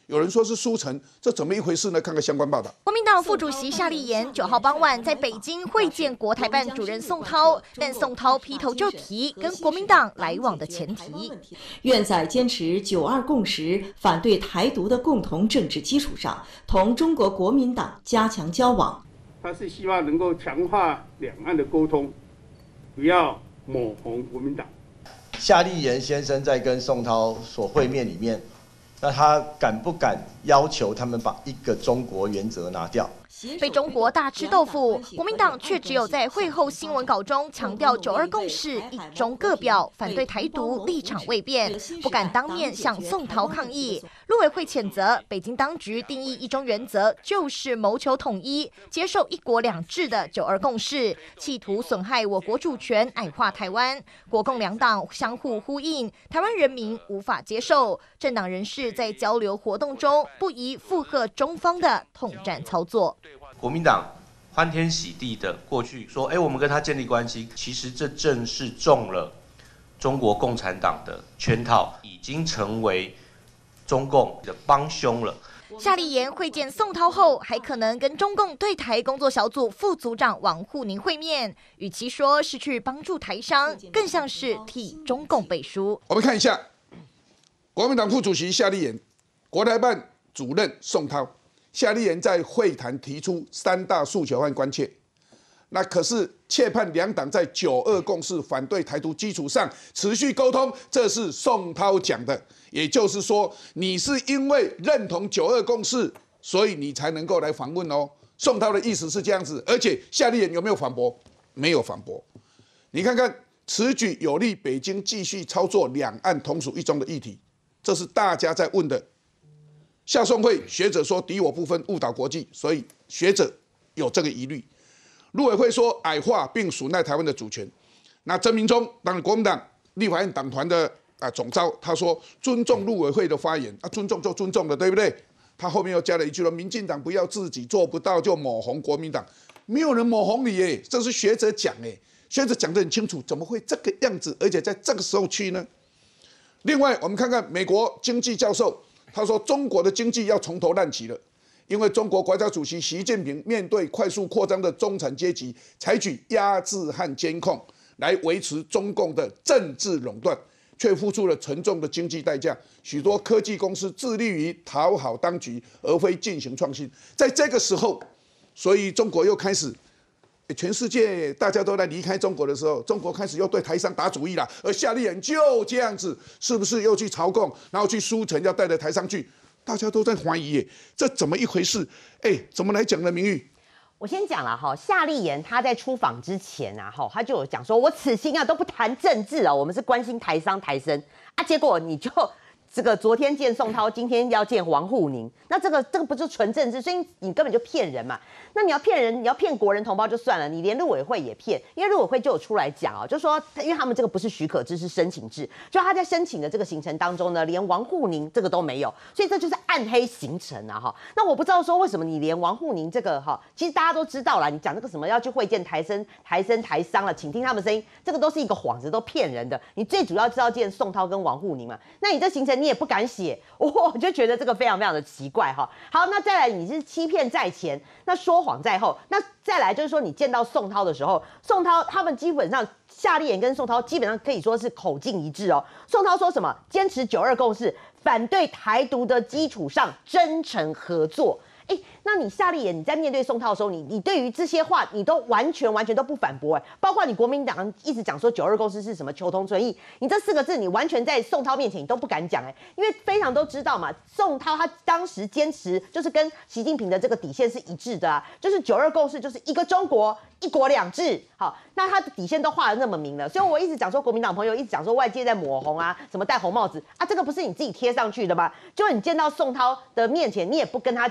有人说是书城，这怎么一回事呢？看看相关报道。 国民党副主席夏立言九号傍晚在北京会见国台办主任宋涛，但宋涛劈头就提跟国民党来往的前提， 愿在坚持九二共识、反对台独的共同政治基础上，同中国国民党加强交往。 他是希望能够强化两岸的沟通，不要抹红国民党。 夏立言先生在跟宋涛所会面里面，那他敢不敢要求他们把一个中国原则拿掉？ 被中国大吃豆腐，国民党却只有在会后新闻稿中强调九二共识，一中各表，反对台独，立场未变，不敢当面向宋涛抗议。陆委会谴责北京当局定义一中原则就是谋求统一，接受一国两制的九二共识，企图损害我国主权，矮化台湾。国共两党相互呼应，台湾人民无法接受。政党人士在交流活动中不宜附和中方的统战操作。 国民党欢天喜地的过去说，哎，我们跟他建立关系，其实这正是中了中国共产党的圈套，已经成为中共的帮凶了。 夏立言会见宋涛后，还可能跟中共对台工作小组副组长王沪宁会面，与其说是去帮助台商，更像是替中共背书。 我们看一下，国民党副主席夏立言，国台办主任宋涛。夏立言在会谈提出三大诉求和关切，那可是切盼两党在九二共识反对台独基础上持续沟通，这是宋涛讲的。也就是说，你是因为认同九二共识，所以你才能够来访问哦。宋涛的意思是这样子，而且夏立言有没有反驳？没有反驳。你看看，此举有利北京继续操作两岸同属一中的议题，这是大家在问的。夏宋会学者说敌我不分，误导国际，所以学者有这个疑虑。陆委会说矮化并损害台湾的主权。那曾明忠，当然国民党立法院党团的啊总召，他说尊重陆委会的发言啊，尊重就尊重了，对不对？他后面又加了一句说，民进党不要自己做不到就抹红国民党，没有人抹红你耶，这是学者讲哎，学者讲得很清楚，怎么会这个样子？而且在这个时候去呢？另外，我们看看美国经济教授。他说：“中国的经济要从头烂起了，因为中国国家主席习近平面对快速扩张的中产阶级，采取压制和监控来维持中共的政治垄断，却付出了沉重的经济代价。许多科技公司致力于讨好当局，而非进行创新。在这个时候，所以中国又开始。”全世界大家都在离开中国的时候，中国开始又对台商打主意了，而夏立言就这样子，是不是又去朝贡，然后去书城要带着台商去？大家都在怀疑耶，这怎么一回事？哎，怎么来讲呢？明玉， 我先讲了哈，夏立言他在出访之前啊，哈，他就有讲说，我此行啊都不谈政治哦，我们是关心台商台生啊，结果你就。这个昨天见宋涛，今天要见王沪宁，那这个这个不是纯政治，所以你根本就骗人嘛。那你要骗人，你要骗国人同胞就算了，你连陆委会也骗，因为陆委会就有出来讲啊，就说因为他们这个不是许可制，是申请制，就他在申请的这个行程当中呢，连王沪宁这个都没有，所以这就是暗黑行程啊哈。那我不知道说为什么你连王沪宁这个哈，其实大家都知道啦，你讲这个什么要去会见台生、台生、台商了，请听他们声音，这个都是一个幌子，都骗人的。你最主要是要见宋涛跟王沪宁嘛，那你这行程你也不敢写，我就觉得这个非常非常的奇怪哈。好，那再来你是欺骗在前，那说谎在后，那再来就是说你见到宋涛的时候，宋涛他们基本上夏立言跟宋涛基本上可以说是口径一致哦。宋涛说什么？坚持九二共识，反对台独的基础上真诚合作。哎，那你夏立言你在面对宋涛的时候，你你对于这些话你都完全完全都不反驳哎，包括你国民党一直讲说九二共识是什么求同存异，你这四个字你完全在宋涛面前你都不敢讲哎，因为非常都知道嘛，宋涛他当时坚持就是跟习近平的这个底线是一致的啊，就是九二共识就是一个中国一国两制，好，那他的底线都画得那么明了，所以我一直讲说国民党朋友一直讲说外界在抹红啊，什么戴红帽子啊，这个不是你自己贴上去的吗？就你见到宋涛的面前，你也不跟他讲说。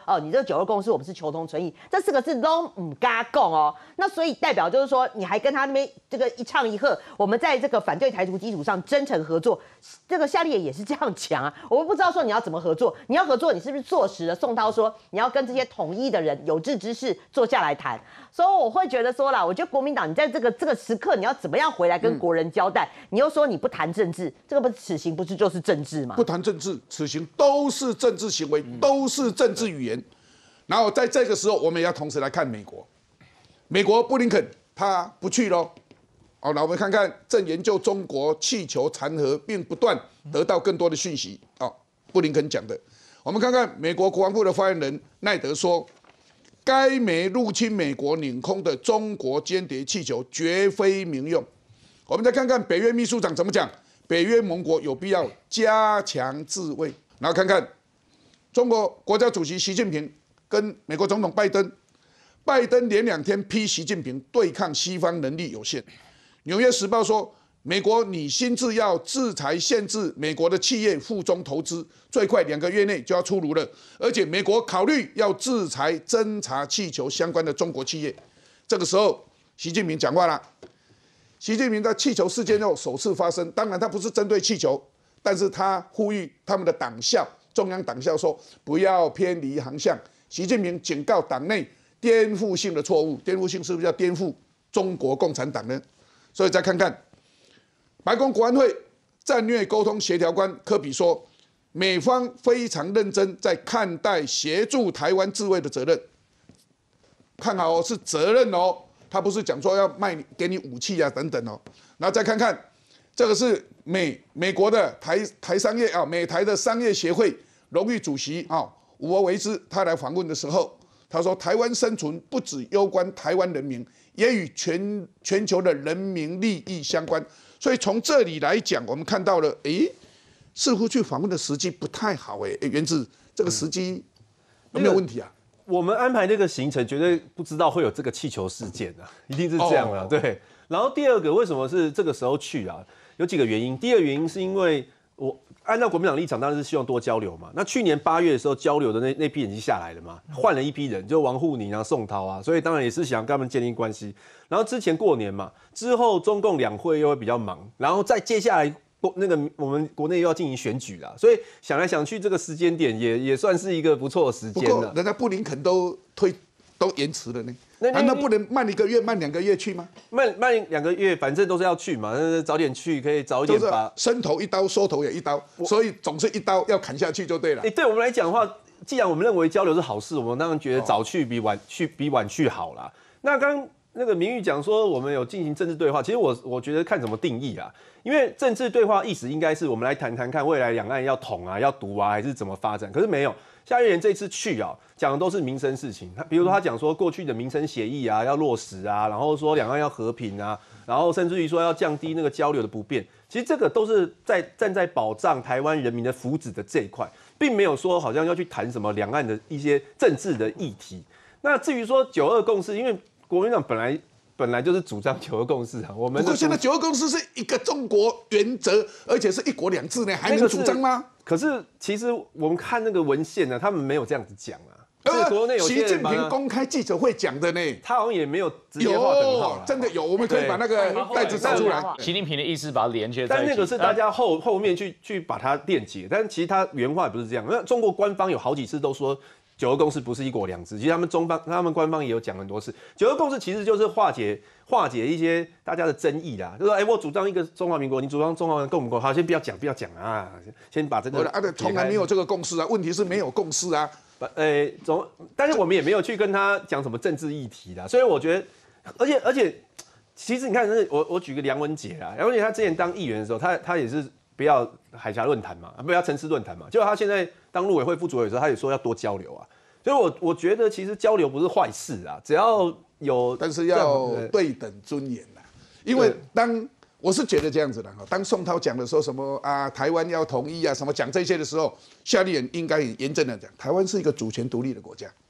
哦，你这个九二共识我们是求同存异，这四个字都唔嘎共哦。那所以代表就是说，你还跟他那边这个一唱一和，我们在这个反对台独基础上真诚合作，这个夏立言也是这样讲啊。我们不知道说你要怎么合作，你要合作，你是不是坐实了宋涛说你要跟这些统一的人、有志之士坐下来谈？所以我会觉得说啦，我觉得国民党你在这个这个时刻，你要怎么样回来跟国人交代？嗯、你又说你不谈政治，这个不是此行不是就是政治吗？ 不谈政治，此行都是政治行为，嗯、都是政治语言。然后在这个时候，我们也要同时来看美国，美国布林肯他不去喽。好，那我们看看正研究中国气球残骸，并不断得到更多的讯息。哦，布林肯讲的，我们看看美国国防部的发言人奈德说。该枚入侵美国领空的中国间谍气球绝非民用。我们再看看北约秘书长怎么讲，北约盟国有必要加强自卫。然后看看中国国家主席习近平跟美国总统拜登，拜登连两天批习近平对抗西方能力有限。纽约时报说，美国拟新制要制裁限制美国的企业赴中投资，最快两个月内就要出炉了。而且美国考虑要制裁侦察气球相关的中国企业。这个时候，习近平讲话了。习近平在气球事件后首次发声，当然他不是针对气球，但是他呼吁他们的党校、中央党校说不要偏离航向。习近平警告党内颠覆性的错误，颠覆性是不是要颠覆中国共产党呢？所以再看看。白宫国安会战略沟通协调官科比说，美方非常认真在看待协助台湾自卫的责任。看好哦，是责任哦，他不是讲说要卖给你武器啊等等哦。然后再看看，这个是美美国的台台商业啊，美台的商业协会荣誉主席啊伍俄维兹，他来访问的时候，他说台湾生存不只攸关台湾人民，也与全全球的人民利益相关。所以从这里来讲，我们看到了，诶，似乎去访问的时机不太好，诶，原子这个时机有没有问题啊？ 我们安排那个行程，绝对不知道会有这个气球事件啊，一定是这样啊，哦、对。然后第二个，为什么是这个时候去啊？有几个原因。第二个原因是因为我按照国民党立场，当然是希望多交流嘛。那去年八月的时候，交流的那那批人已经下来了嘛，换了一批人，就王沪宁啊、宋涛啊，所以当然也是想跟他们建立关系。然后之前过年嘛，之后中共两会又会比较忙，然后再接下来那个我们国内又要进行选举啦，所以想来想去，这个时间点也也算是一个不错的时间了。 不过人家布林肯都推都延迟了呢，难道不能慢一个月、慢两个月去吗？ 慢慢两个月，反正都是要去嘛，早点去可以早一点把伸头一刀，缩头也一刀，所以总是一刀要砍下去就对了。 哎，对我们来讲的话，既然我们认为交流是好事，我们当然觉得早去比晚去比晚去好啦。那刚那个明玉讲说我们有进行政治对话，其实我我觉得看怎么定义啊。因为政治对话意思应该是我们来谈谈看未来两岸要统啊、要独啊，还是怎么发展。可是没有，夏立言这次去啊，讲的都是民生事情。他比如说他讲说过去的民生协议啊要落实啊，然后说两岸要和平啊，然后甚至于说要降低那个交流的不便。其实这个都是在站在保障台湾人民的福祉的这一块，并没有说好像要去谈什么两岸的一些政治的议题。那至于说九二共识，因为国民党本来。本来就是主张九二共识啊，我们不过现在九二共识是一个中国原则，而且是一国两制呢，还能主张吗？ 可是其实我们看那个文献呢，他们没有这样子讲啊。呃，国内有习近平公开记者会讲的呢， 他好像也没有直接画等号啦， 真的有，我们可以把那个袋子找出来。 习近平的意思把它连接在一起， 但那个是大家后后面去去把它链接，但其实他原话不是这样。那中国官方有好几次都说。九二共识不是一国两制，其实他们中方、他们官方也有讲很多次。九二共识其实就是化解化解一些大家的争议啦，就说哎、欸，我主张一个中华民国，你主张中华共和国，好，先不要讲，不要讲啊，先把这个。 啊，从来没有这个共识啊，问题是没有共识啊。 呃，总，但是我们也没有去跟他讲什么政治议题啦，所以我觉得，而且而且，其实你看，我我举个梁文杰啦，梁文杰他之前当议员的时候，他他也是不要海峡论坛嘛，不要城市论坛嘛，结果他现在当陆委会副主委的时候，他也说要多交流啊。所以我，我我觉得其实交流不是坏事啊，只要有， 但是要对等尊严啦。因为当我是觉得这样子的哈，当宋涛讲的说什么啊，台湾要统一啊，什么讲这些的时候，夏立言应该很严正的讲，台湾是一个主权独立的国家，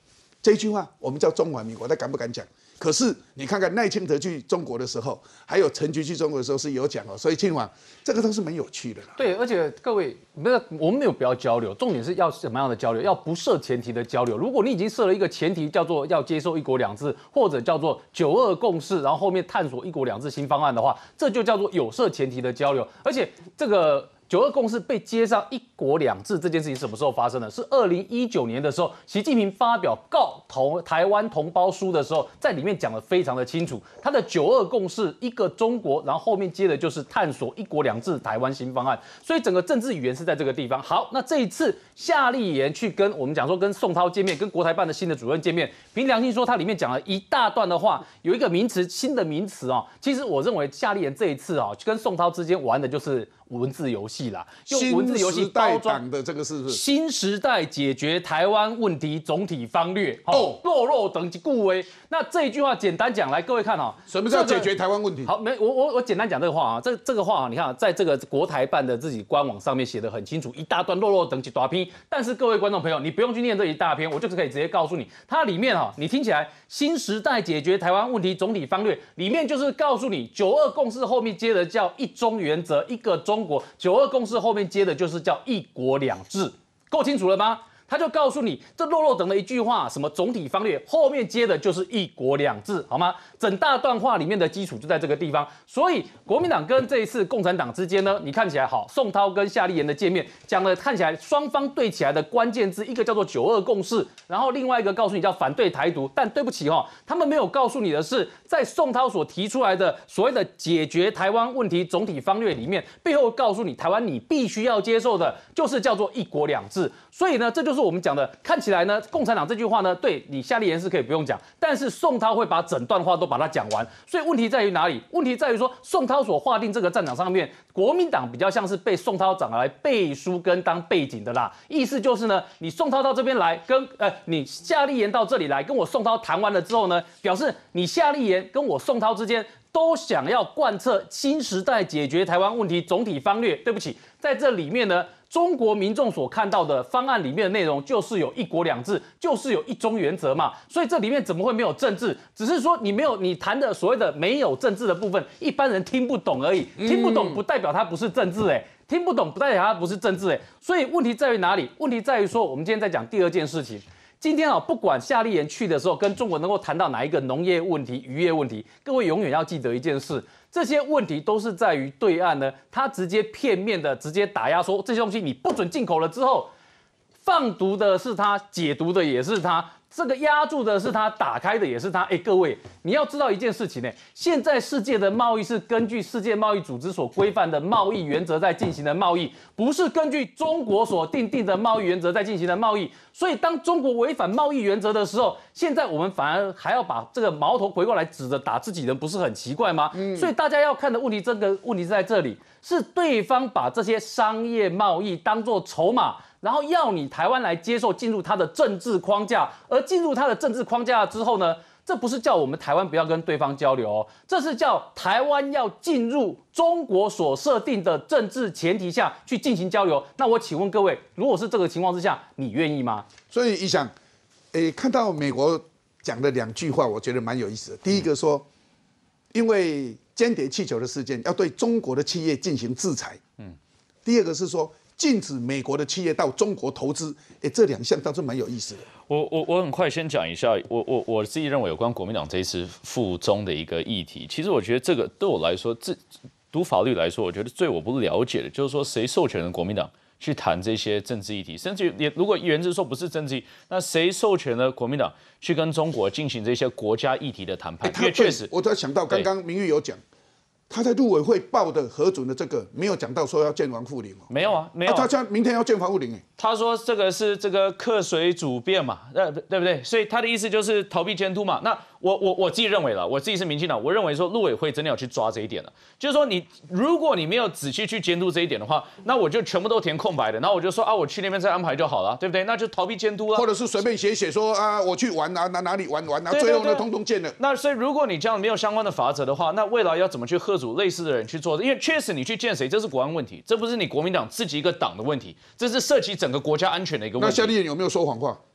这句话我们叫中华民国，他敢不敢讲？可是你看看赖清德去中国的时候，还有陈菊去中国的时候是有讲哦，所以清华这个都是蛮有趣的啦。 对，而且各位，没有我们没有不要交流，重点是要什么样的交流？要不设前提的交流。如果你已经设了一个前提，叫做要接受一国两制，或者叫做九二共识，然后后面探索一国两制新方案的话，这就叫做有设前提的交流。而且这个。九二共识被接上一国两制这件事情什么时候发生的？是二零一九年的时候，习近平发表告同台湾同胞书的时候，在里面讲得非常的清楚，他的九二共识一个中国，然后后面接的就是探索一国两制台湾新方案，所以整个政治语言是在这个地方。好，那这一次夏立言去跟我们讲说跟宋涛见面，跟国台办的新的主任见面，凭良心说，他里面讲了一大段的话，有一个名词新的名词哦，其实我认为夏立言这一次哦，跟宋涛之间玩的就是文字游戏啦，用文字游戏包装的这个是不是新时代解决台湾问题总体方略？哦，肉肉等级顾威。那这一句话简单讲来，各位看哦， 什么叫解决台湾问题？ 好，没我我我简单讲这个话啊，这这个话啊，你看，在这个国台办的自己官网上面写得很清楚，一大段肉肉等级大篇。但是各位观众朋友，你不用去念这一大篇，我就是可以直接告诉你，它里面哈，你听起来新时代解决台湾问题总体方略里面就是告诉你，九二共识后面接的叫一中原则，一个中国。九二共识后面接的就是叫一国两制，够清楚了吗？他就告诉你，这肉肉等的一句话，什么总体方略，后面接的就是一国两制，好吗？整大段话里面的基础就在这个地方。所以国民党跟这一次共产党之间呢，你看起来好，宋涛跟夏立言的见面，讲的看起来双方对起来的关键字，一个叫做九二共识，然后另外一个告诉你叫反对台独。但对不起哦，他们没有告诉你的是，在宋涛所提出来的所谓的解决台湾问题总体方略里面，背后告诉你，台湾你必须要接受的就是叫做一国两制。所以呢，这就是我们讲的，看起来呢，共产党这句话呢，对你夏立言是可以不用讲，但是宋涛会把整段话都把它讲完。所以问题在于哪里？问题在于说，宋涛所划定这个战场上面，国民党比较像是被宋涛找来背书跟当背景的啦。意思就是呢，你宋涛到这边来，跟呃你夏立言到这里来，跟我宋涛谈完了之后呢，表示你夏立言跟我宋涛之间都想要贯彻新时代解决台湾问题总体方略。对不起，在这里面呢，中国民众所看到的方案里面的内容就是有一国两制，就是有一中原则嘛，所以这里面怎么会没有政治？只是说你没有你谈的所谓的没有政治的部分，一般人听不懂而已，听不懂不代表它不是政治哎、欸，听不懂不代表它不是政治哎、欸，所以问题在于哪里？问题在于说，我们今天在讲第二件事情。今天啊，不管夏立言去的时候跟中国能够谈到哪一个农业问题、渔业问题，各位永远要记得一件事。这些问题都是在于对岸呢，他直接片面的直接打压说这些东西你不准进口了之后，放毒的是他，解毒的也是他，这个压住的是他，打开的也是他。哎，各位，你要知道一件事情呢，现在世界的贸易是根据世界贸易组织所规范的贸易原则在进行的贸易，不是根据中国所定定的贸易原则在进行的贸易。所以当中国违反贸易原则的时候，现在我们反而还要把这个矛头回过来指着打自己人，不是很奇怪吗？嗯、所以大家要看的问题，这个问题是在这里，是对方把这些商业贸易当作筹码，然后要你台湾来接受进入他的政治框架，而进入他的政治框架之后呢，这不是叫我们台湾不要跟对方交流哦，这是叫台湾要进入中国所设定的政治前提下去进行交流。那我请问各位，如果是这个情况之下，你愿意吗？ 所以一想，诶，看到美国讲的两句话，我觉得蛮有意思的。第一个说，因为间谍气球的事件要对中国的企业进行制裁，嗯，第二个是说禁止美国的企业到中国投资，哎，这两项倒是蛮有意思的。 我我我很快先讲一下，我我我自己认为有关国民党这一次附中的一个议题，其实我觉得这个对我来说，自读法律来说，我觉得最我不了解的就是说谁授权了国民党去谈这些政治议题，甚至也如果原则说不是政治议题，那谁授权了国民党去跟中国进行这些国家议题的谈判？因为确实， 我突然想到，刚刚明玉有讲。他在陆委会报的核准的这个没有讲到说要建王富林哦， 没有啊，没有、啊。 啊、他讲明天要建王富林哎， 他说这个是这个客随主便嘛，呃，对不对？所以他的意思就是逃避监督嘛。那我我我自己认为了，我自己是民进党，我认为说陆委会真的要去抓这一点了，就是说你如果你没有仔细去监督这一点的话，那我就全部都填空白的，然后我就说啊，我去那边再安排就好了，对不对？那就逃避监督了， 或者是随便写写说啊，我去玩啊，哪哪里玩玩啊，最后呢通通建了。 那所以如果你这样没有相关的法则的话，那未来要怎么去吓阻类似的人去做？因为确实你去见谁，这是国安问题，这不是你国民党自己一个党的问题，这是涉及整个国家安全的一个问题。 那夏立言有没有说谎话？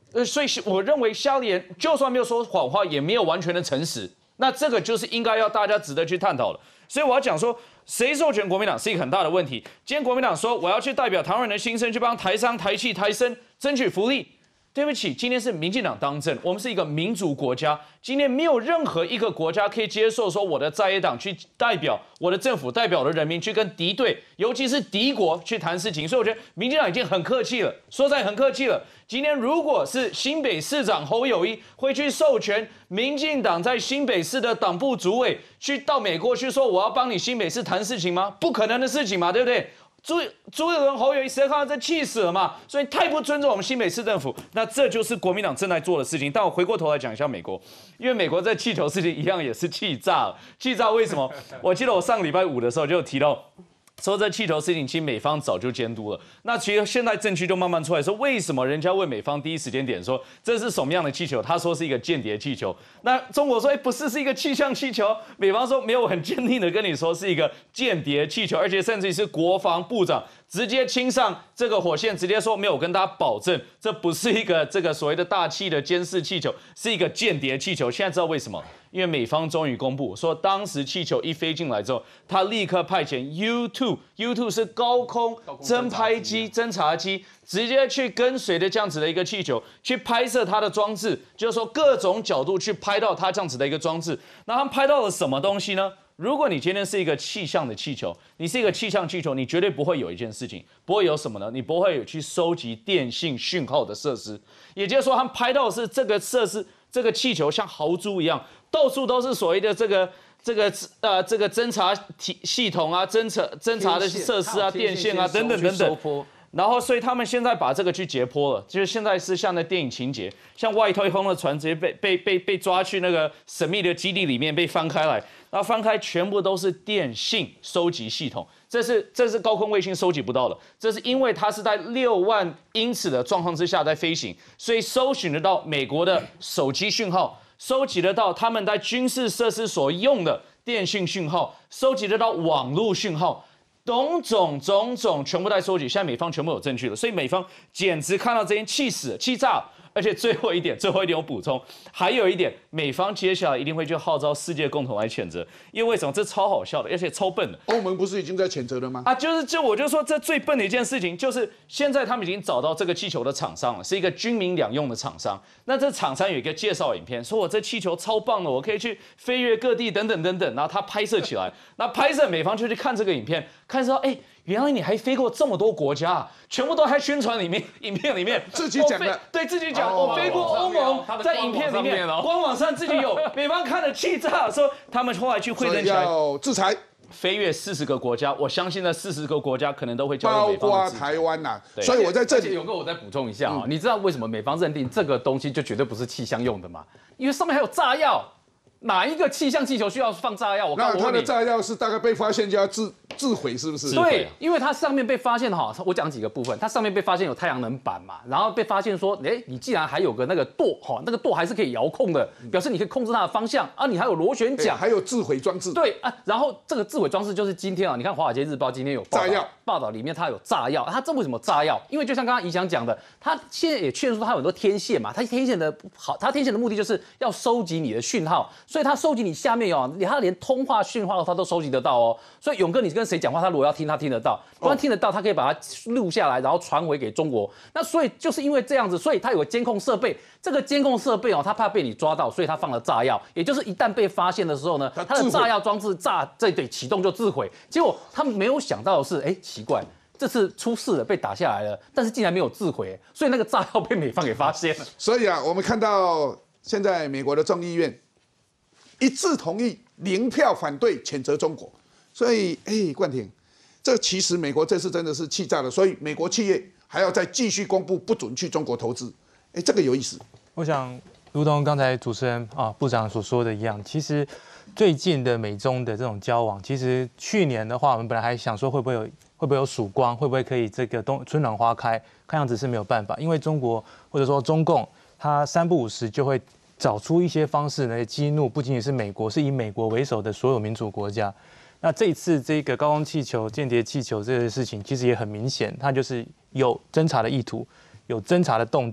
呃，所以我认为夏立言就算没有说谎话，也没有完全的诚实。那这个就是应该要大家值得去探讨了。所以我要讲说，谁授权国民党是一个很大的问题。今天国民党说我要去代表台湾人的心声，去帮台商、台企、台生争取福利。对不起，今天是民进党当政，我们是一个民主国家。今天没有任何一个国家可以接受说我的在野党去代表我的政府、代表我的人民去跟敌对，尤其是敌国去谈事情。所以我觉得民进党已经很客气了，说实在很客气了。今天如果是新北市长侯友宜会去授权民进党在新北市的党部主委去到美国去说我要帮你新北市谈事情吗？不可能的事情嘛，对不对？朱朱立伦、侯友宜，谁看到这气死了嘛？所以太不尊重我们新北市政府，那这就是国民党正在做的事情。但我回过头来讲一下美国，因为美国在气球事情一样也是气炸了。气炸为什么？我记得我上礼拜五的时候就有提到。说这气球事情，其实美方早就监督了。那其实现在证据就慢慢出来说，为什么人家问美方第一时间点说这是什么样的气球？他说是一个间谍气球。那中国说，哎，不是，是一个气象气球。美方说没有，很坚定的跟你说是一个间谍气球，而且甚至是国防部长直接亲上这个火线，直接说没有跟大家保证，这不是一个这个所谓的大气的监视气球，是一个间谍气球。现在知道为什么？因为美方终于公布说，当时气球一飞进来之后，他立刻派遣 U 二 U 二 是高空侦拍机、侦察机，直接去跟随着这样子的一个气球去拍摄它的装置，就是说各种角度去拍到它这样子的一个装置。那他们拍到了什么东西呢？如果你今天是一个气象的气球，你是一个气象气球，你绝对不会有一件事情，不会有什么呢？你不会有去收集电信讯号的设施，也就是说，他们拍到的是这个设施，这个气球像豪猪一样，到处都是所谓的这个这个呃这个侦察体系统啊，侦查侦察的设施啊，电线啊等等等等。然后，所以他们现在把这个去截波了，就是现在是像那电影情节，像外太空的船直接被被被被抓去那个神秘的基地里面被翻开来，然后翻开全部都是电信收集系统，这是这是高空卫星收集不到的，这是因为它是在六万英尺的状况之下在飞行，所以搜寻得到美国的手机讯号，收集得到他们在军事设施所用的电信讯号，收集得到网络讯号。种种种种全部在收集，现在美方全部有证据了，所以美方简直看到这些气死了、气炸了。而且最后一点，最后一点我补充，还有一点，美方接下来一定会去号召世界共同来谴责，因为为什么？这超好笑的，而且超笨的。 欧盟不是已经在谴责了吗？ 啊，就是就我就说这最笨的一件事情，就是现在他们已经找到这个气球的厂商了，是一个军民两用的厂商。那这厂商有一个介绍影片，说我这气球超棒的，我可以去飞越各地等等等等，然后他拍摄起来，那拍摄美方就去看这个影片，看说哎。原来你还飞过这么多国家、啊，全部都在宣传里面、影片里面自己讲的， 对自己讲，哦、我飞过欧盟，在影片里面，官网上自己有，美方看了气炸，说他们后来去会诊起来， 要制裁， 飞越四十个国家，我相信那四十个国家可能都会交给美方， 包括台湾呐、啊。所以我在这里， 勇哥，我再补充一下啊、嗯，你知道为什么美方认定这个东西就绝对不是气象用的吗？因为上面还有炸药。哪一个气象气球需要放炸药？我告诉你， 那它的炸药是大概被发现就要自自毁，是不是？ 对，因为它上面被发现哈，我讲几个部分，它上面被发现有太阳能板嘛，然后被发现说，哎，你既然还有个那个舵哈，那个舵还是可以遥控的，表示你可以控制它的方向啊，你还有螺旋桨， 还有自毁装置。 对啊，然后这个自毁装置就是今天啊，你看《华尔街日报》今天有报道， 炸药报道里面它有炸药，它这为什么炸药？因为就像刚刚宜翔讲的，它现在也确认说它有很多天线嘛，它天线的好，它天线的目的就是要收集你的讯号，所以它收集你下面哦，它连通话讯号它都收集得到哦。所以勇哥，你跟谁讲话，他如果要听，他听得到，不然听得到，他可以把它录下来，然后传回给中国。那所以就是因为这样子，所以它有个监控设备，这个监控设备哦，它怕被你抓到，所以它放了炸药，也就是一旦被发现的时候呢，它的炸药装置炸这得启动就自毁。结果他们没有想到的是，哎，奇怪。这次出事了，被打下来了，但是竟然没有自毁，所以那个炸药被美方给发现了。 所以啊，我们看到现在美国的众议院一致同意，零票反对谴责中国。所以，哎，冠廷，这其实美国这次真的是气炸了，所以美国企业还要再继续公布不准去中国投资。哎，这个有意思。 我想，如同刚才主持人啊部长所说的一样，其实最近的美中的这种交往，其实去年的话，我们本来还想说会不会有。会不会有曙光？会不会可以这个冬春暖花开？看样子是没有办法，因为中国或者说中共，它三不五时就会找出一些方式来激怒，不仅仅是美国，是以美国为首的所有民主国家。那这一次这个高空气球、间谍气球这个事情，其实也很明显，它就是有侦查的意图，有侦查的动机，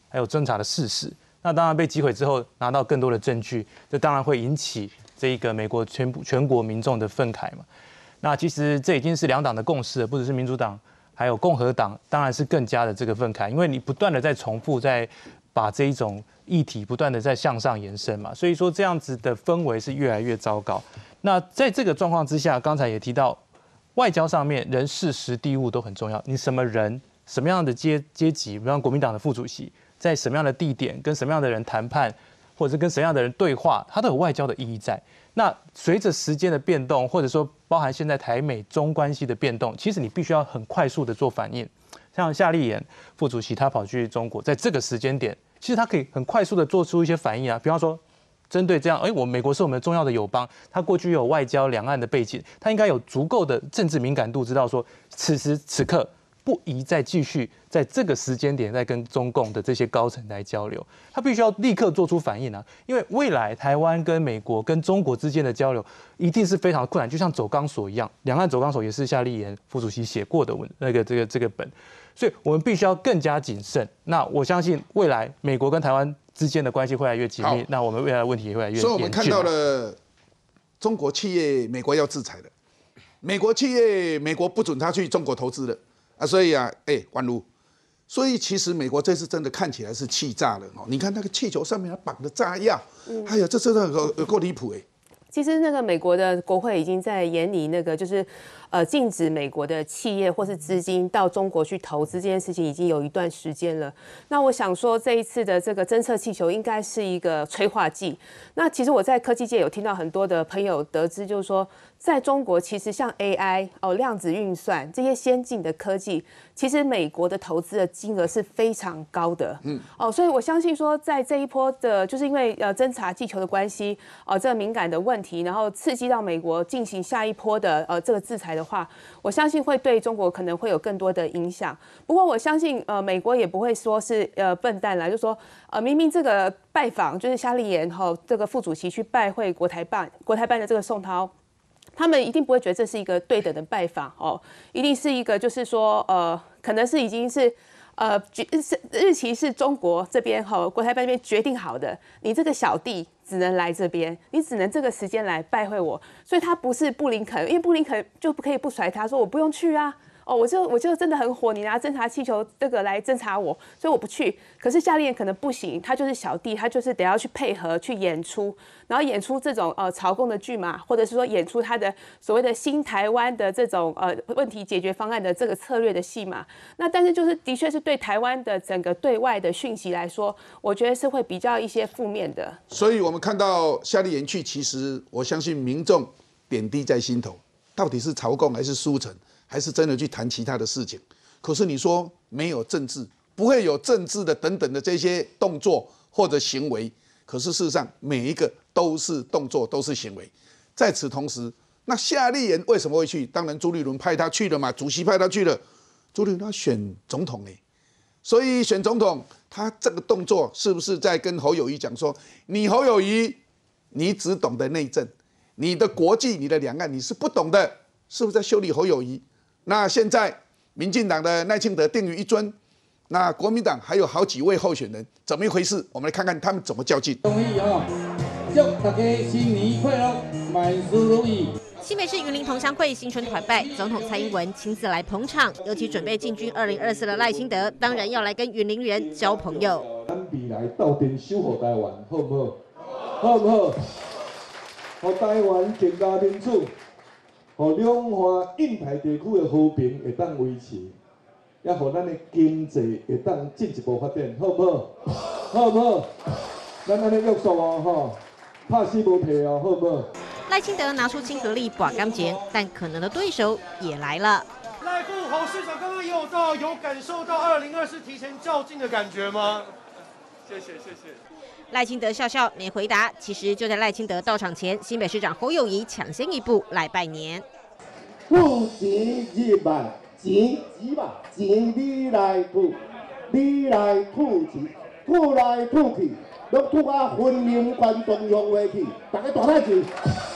还有侦查的事实。那当然被击毁之后，拿到更多的证据，这当然会引起这个美国全部全国民众的愤慨嘛。那其实这已经是两党的共识了，不只是民主党，还有共和党，当然是更加的这个愤慨，因为你不断的在重复，在把这一种议题不断的在向上延伸嘛，所以说这样子的氛围是越来越糟糕。那在这个状况之下，刚才也提到，外交上面人事时地物都很重要，你什么人、什么样的阶阶级，比方国民党的副主席，在什么样的地点跟什么样的人谈判，或者是跟什么样的人对话，它都有外交的意义在。那随着时间的变动，或者说包含现在台美中关系的变动，其实你必须要很快速的做反应。像夏立言副主席他跑去中国，在这个时间点，其实他可以很快速的做出一些反应啊，比方说针对这样，哎，我美国是我们重要的友邦，他过去有外交两岸的背景，他应该有足够的政治敏感度，知道说此时此刻不宜再继续在这个时间点再跟中共的这些高层来交流，他必须要立刻做出反应啊！因为未来台湾跟美国跟中国之间的交流一定是非常困难，就像走钢索一样，两岸走钢索也是夏立言副主席写过的文那个这个这个本，所以我们必须要更加谨慎。那我相信未来美国跟台湾之间的关系会越来越紧密，那我们未来的问题也会越来越严峻。 所以我们看到了中国企业，美国要制裁了，美国企业，美国不准他去中国投资了。啊，所以啊，哎、欸，关如，所以其实美国这次真的看起来是气炸了哦。你看那个气球上面它绑的炸药，嗯、哎呀，这真的有有够离谱哎。 其实那个美国的国会已经在研拟那个就是呃禁止美国的企业或是资金到中国去投资这件事情已经有一段时间了。那我想说这一次的这个侦测气球应该是一个催化剂。那其实我在科技界有听到很多的朋友得知，就是说在中国其实像 A I 哦量子运算这些先进的科技，其实美国的投资的金额是非常高的。嗯哦，所以我相信说在这一波的，就是因为呃侦察气球的关系哦、呃、这个敏感的问题，然后刺激到美国进行下一波的呃这个制裁的话，我相信会对中国可能会有更多的影响。不过我相信呃美国也不会说是呃笨蛋啦，就说呃明明这个拜访就是夏立言哈、哦、这个副主席去拜会国台办国台办的这个宋涛。他们一定不会觉得这是一个对等的拜访哦，一定是一个就是说呃，可能是已经是呃日期是中国这边哈、哦、国台办这边决定好的，你这个小弟只能来这边，你只能这个时间来拜会我，所以他不是布林肯，因为布林肯就不可以不甩他说我不用去啊。哦，我就我就真的很火，你拿侦察气球这个来侦察我，所以我不去。可是夏立言可能不行，他就是小弟，他就是得要去配合去演出，然后演出这种呃朝贡的剧嘛，或者是说演出他的所谓的新台湾的这种呃问题解决方案的这个策略的戏嘛。那但是就是的确是对台湾的整个对外的讯息来说，我觉得是会比较一些负面的。 所以我们看到夏立言去，其实我相信民众点滴在心头，到底是朝贡还是书城？还是真的去谈其他的事情，可是你说没有政治，不会有政治的等等的这些动作或者行为，可是事实上每一个都是动作，都是行为。在此同时，那夏立言为什么会去？当然朱立伦派他去了嘛，主席派他去了，朱立伦他选总统哎，所以选总统，他这个动作是不是在跟侯友宜讲说，你侯友宜，你只懂得内政，你的国际、你的两岸你是不懂的，是不是在修理侯友宜？那现在民进党的赖清德定于一尊，那国民党还有好几位候选人，怎么一回事？我们来看看他们怎么较劲。 同意啊！祝大家新年快乐，万事如意。 新北市云林同乡会新春团拜，总统蔡英文亲自来捧场，尤其准备进军二零二四的赖清德，当然要来跟云林人交朋友。 咱未来斗阵守护台湾，好不好？好不好？让台湾更加民主。互两岸印太地区的和平会当维持，也互咱的经济会当进一步发展，好不好？好不好？咱安尼约束哦，吼，拍死无赔哦，好不好？ 赖清德拿出亲和力把钢剪，但可能的对手也来了。 赖副侯市长刚刚也有到，有感受到二零二四提前较劲的感觉吗？谢谢谢谢。 赖清德笑笑没回答。其实就在赖清德到场前，新北市长侯友宜抢先一步来拜年。 富钱入万，钱钱嘛，钱你来吐，你来吐钱，吐来吐去，拢吐啊婚姻观中央话去，大家大太钱。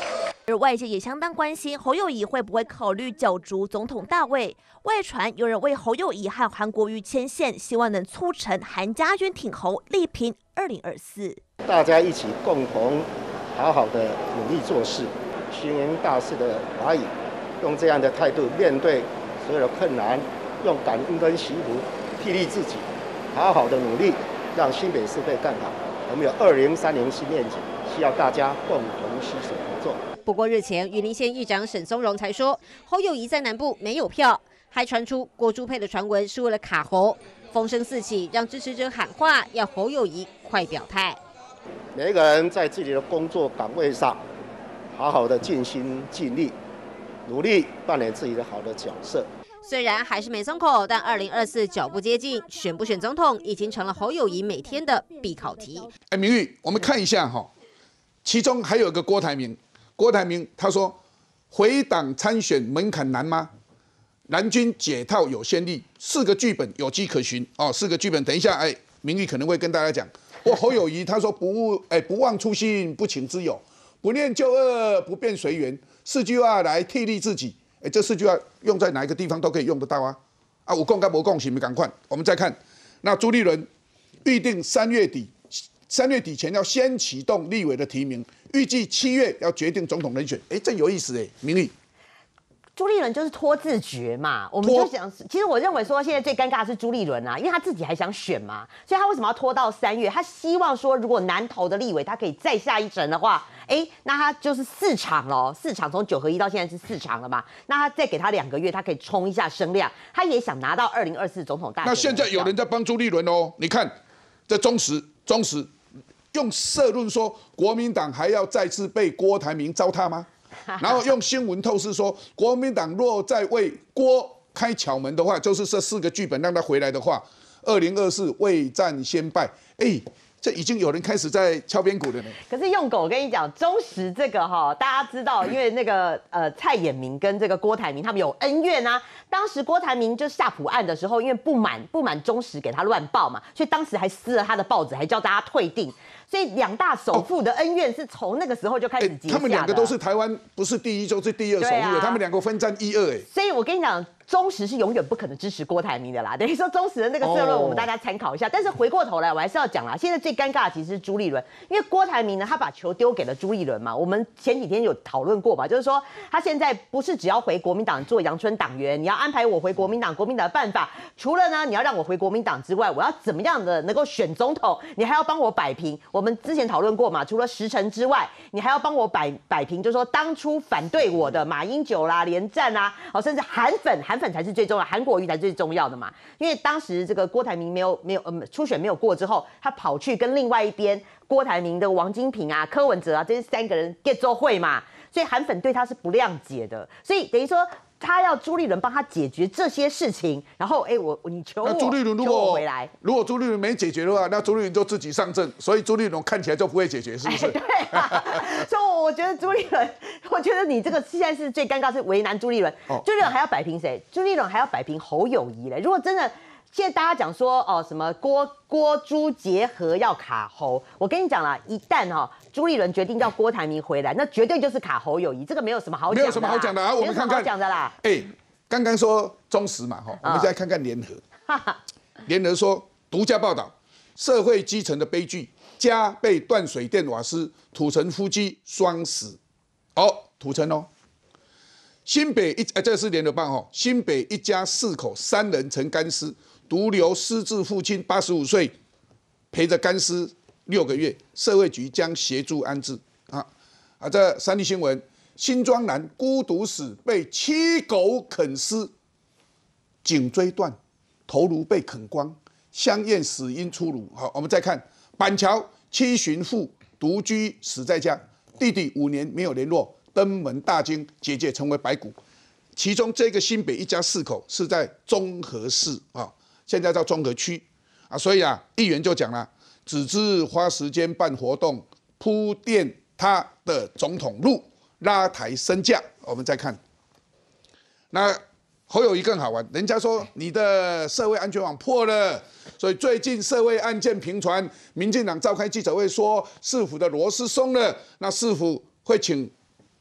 而外界也相当关心侯友宜会不会考虑角逐总统大位。外传有人为侯友宜和韩国瑜牵线，希望能促成韩家军挺侯，力拼二零二四。 大家一起共同好好的努力做事，行营大事的华语，用这样的态度面对所有的困难，用感恩跟惜福替励自己，好好的努力，让新北市会更好。我们有二零三零新愿景，需要大家共同携手合作。 不过日前，云林县议长沈松荣才说，侯友宜在南部没有票，还传出郭朱配的传闻是为了卡侯，风声四起，让支持者喊话要侯友宜快表态。 每一个人在自己的工作岗位上，好好的尽心尽力，努力扮演自己的好的角色。 虽然还是没松口，但二零二四脚步接近，选不选总统已经成了侯友宜每天的必考题。 哎，明玉，我们看一下哈，其中还有一个郭台铭。郭台铭他说：“回党参选门槛难吗？蓝军解套有先例，四个剧本有迹可循哦。四个剧本，等一下，哎，明玉可能会跟大家讲。或侯友宜他说不，哎，不忘初心，不请之友，不念旧恶，不变随缘，四句话来替励自己。哎，这四句话用在哪一个地方都可以用得到啊。啊，有共跟无共，行不赶快。我们再看，那朱立伦预定三月底。”三月底前要先启动立委的提名，预计七月要决定总统人选。哎，这有意思哎，明玉。 朱立伦就是拖自决嘛，我们就想，其实我认为说现在最尴尬的是朱立伦啊，因为他自己还想选嘛，所以他为什么要拖到三月？他希望说，如果南投的立委他可以再下一城的话，哎，那他就是四场咯，四场从九合一到现在是四场了嘛，那他再给他两个月，他可以冲一下声量，他也想拿到二零二四总统大选。 那现在有人在帮朱立伦哦，你看这中时中时。用社论说国民党还要再次被郭台铭糟蹋吗？然后用新闻透视说国民党若再为郭开巧门的话，就是这四个剧本让他回来的话，二零二四未战先败。哎，这已经有人开始在敲边鼓了呢。 可是用狗，我跟你讲，中时这个哈，大家知道，因为那个呃蔡衍明跟这个郭台铭他们有恩怨啊。当时郭台铭就夏普案的时候，因为不满不满中时给他乱报嘛，所以当时还撕了他的报纸，还叫大家退订。所以两大首富的恩怨是从那个时候就开始结下的。 他们两个都是台湾不是第一就是第二首富，啊、他们两个分占一二哎。 所以我跟你讲，中时是永远不可能支持郭台铭的啦。等于说中时的那个社论，我们大家参考一下。哦、但是回过头来，我还是要讲啦，现在最尴尬的其实是朱立伦，因为郭台铭呢，他把球丢给了朱立伦嘛。我们前几天有讨论过嘛，就是说他现在不是只要回国民党做阳春党员，你要安排我回国民党，国民党的办法，除了呢你要让我回国民党之外，我要怎么样的能够选总统，你还要帮我摆平。我们之前讨论过嘛，除了时辰之外，你还要帮我摆摆平，就是说当初反对我的马英九啦、连战啊，哦，甚至韩粉，韩粉才是最重要，韩国瑜才是最重要的嘛。因为当时这个郭台铭没有没有呃初选没有过之后，他跑去跟另外一边郭台铭的王金平啊、柯文哲啊这三个人 get 做会嘛，所以韩粉对他是不谅解的，所以等于说。他要朱立伦帮他解决这些事情，然后哎，我你求我， 那朱立伦如果回来，如果朱立伦没解决的话，那朱立伦就自己上阵，所以朱立伦看起来就不会解决，是不是？ 哎、对、啊，所以我觉得朱立伦，我觉得你这个现在是最尴尬，是为难朱立伦。哦、朱立伦还要摆平谁？朱立伦还要摆平侯友宜嘞。如果真的现在大家讲说哦什么郭郭朱结合要卡侯，我跟你讲啦，一旦哈、哦、朱立伦决定叫郭台铭回来，那绝对就是卡侯友宜，这个没有什么好讲的， 没有什么好讲的啊。我们看看讲的啦。 哎，刚刚说中时嘛哈，我们现在看看联合。联合说独家报道，社会基层的悲剧，家被断水电瓦斯，土城夫妻双死。哦，土城哦。新北一，呃，这是联合报哦。新北一家四口，三人成干尸，独留失智父亲八十五岁，陪着干尸六个月。社会局将协助安置。啊啊，这三立新闻，新庄男孤独死，被七狗啃尸，颈椎断，头颅被啃光，香艳死因出炉。好，我们再看板桥七旬妇独居死在家，弟弟五年没有联络。登门大惊，姐姐成为白骨。其中这个新北一家四口是在中和市啊，现在叫中和区啊，所以啊，议员就讲了，只知花时间办活动，铺垫他的总统路，拉抬身价。我们再看，那侯友宜更好玩，人家说你的社会安全网破了，所以最近社会案件频传，民进党召开记者会说，市府的螺丝松了，那市府会请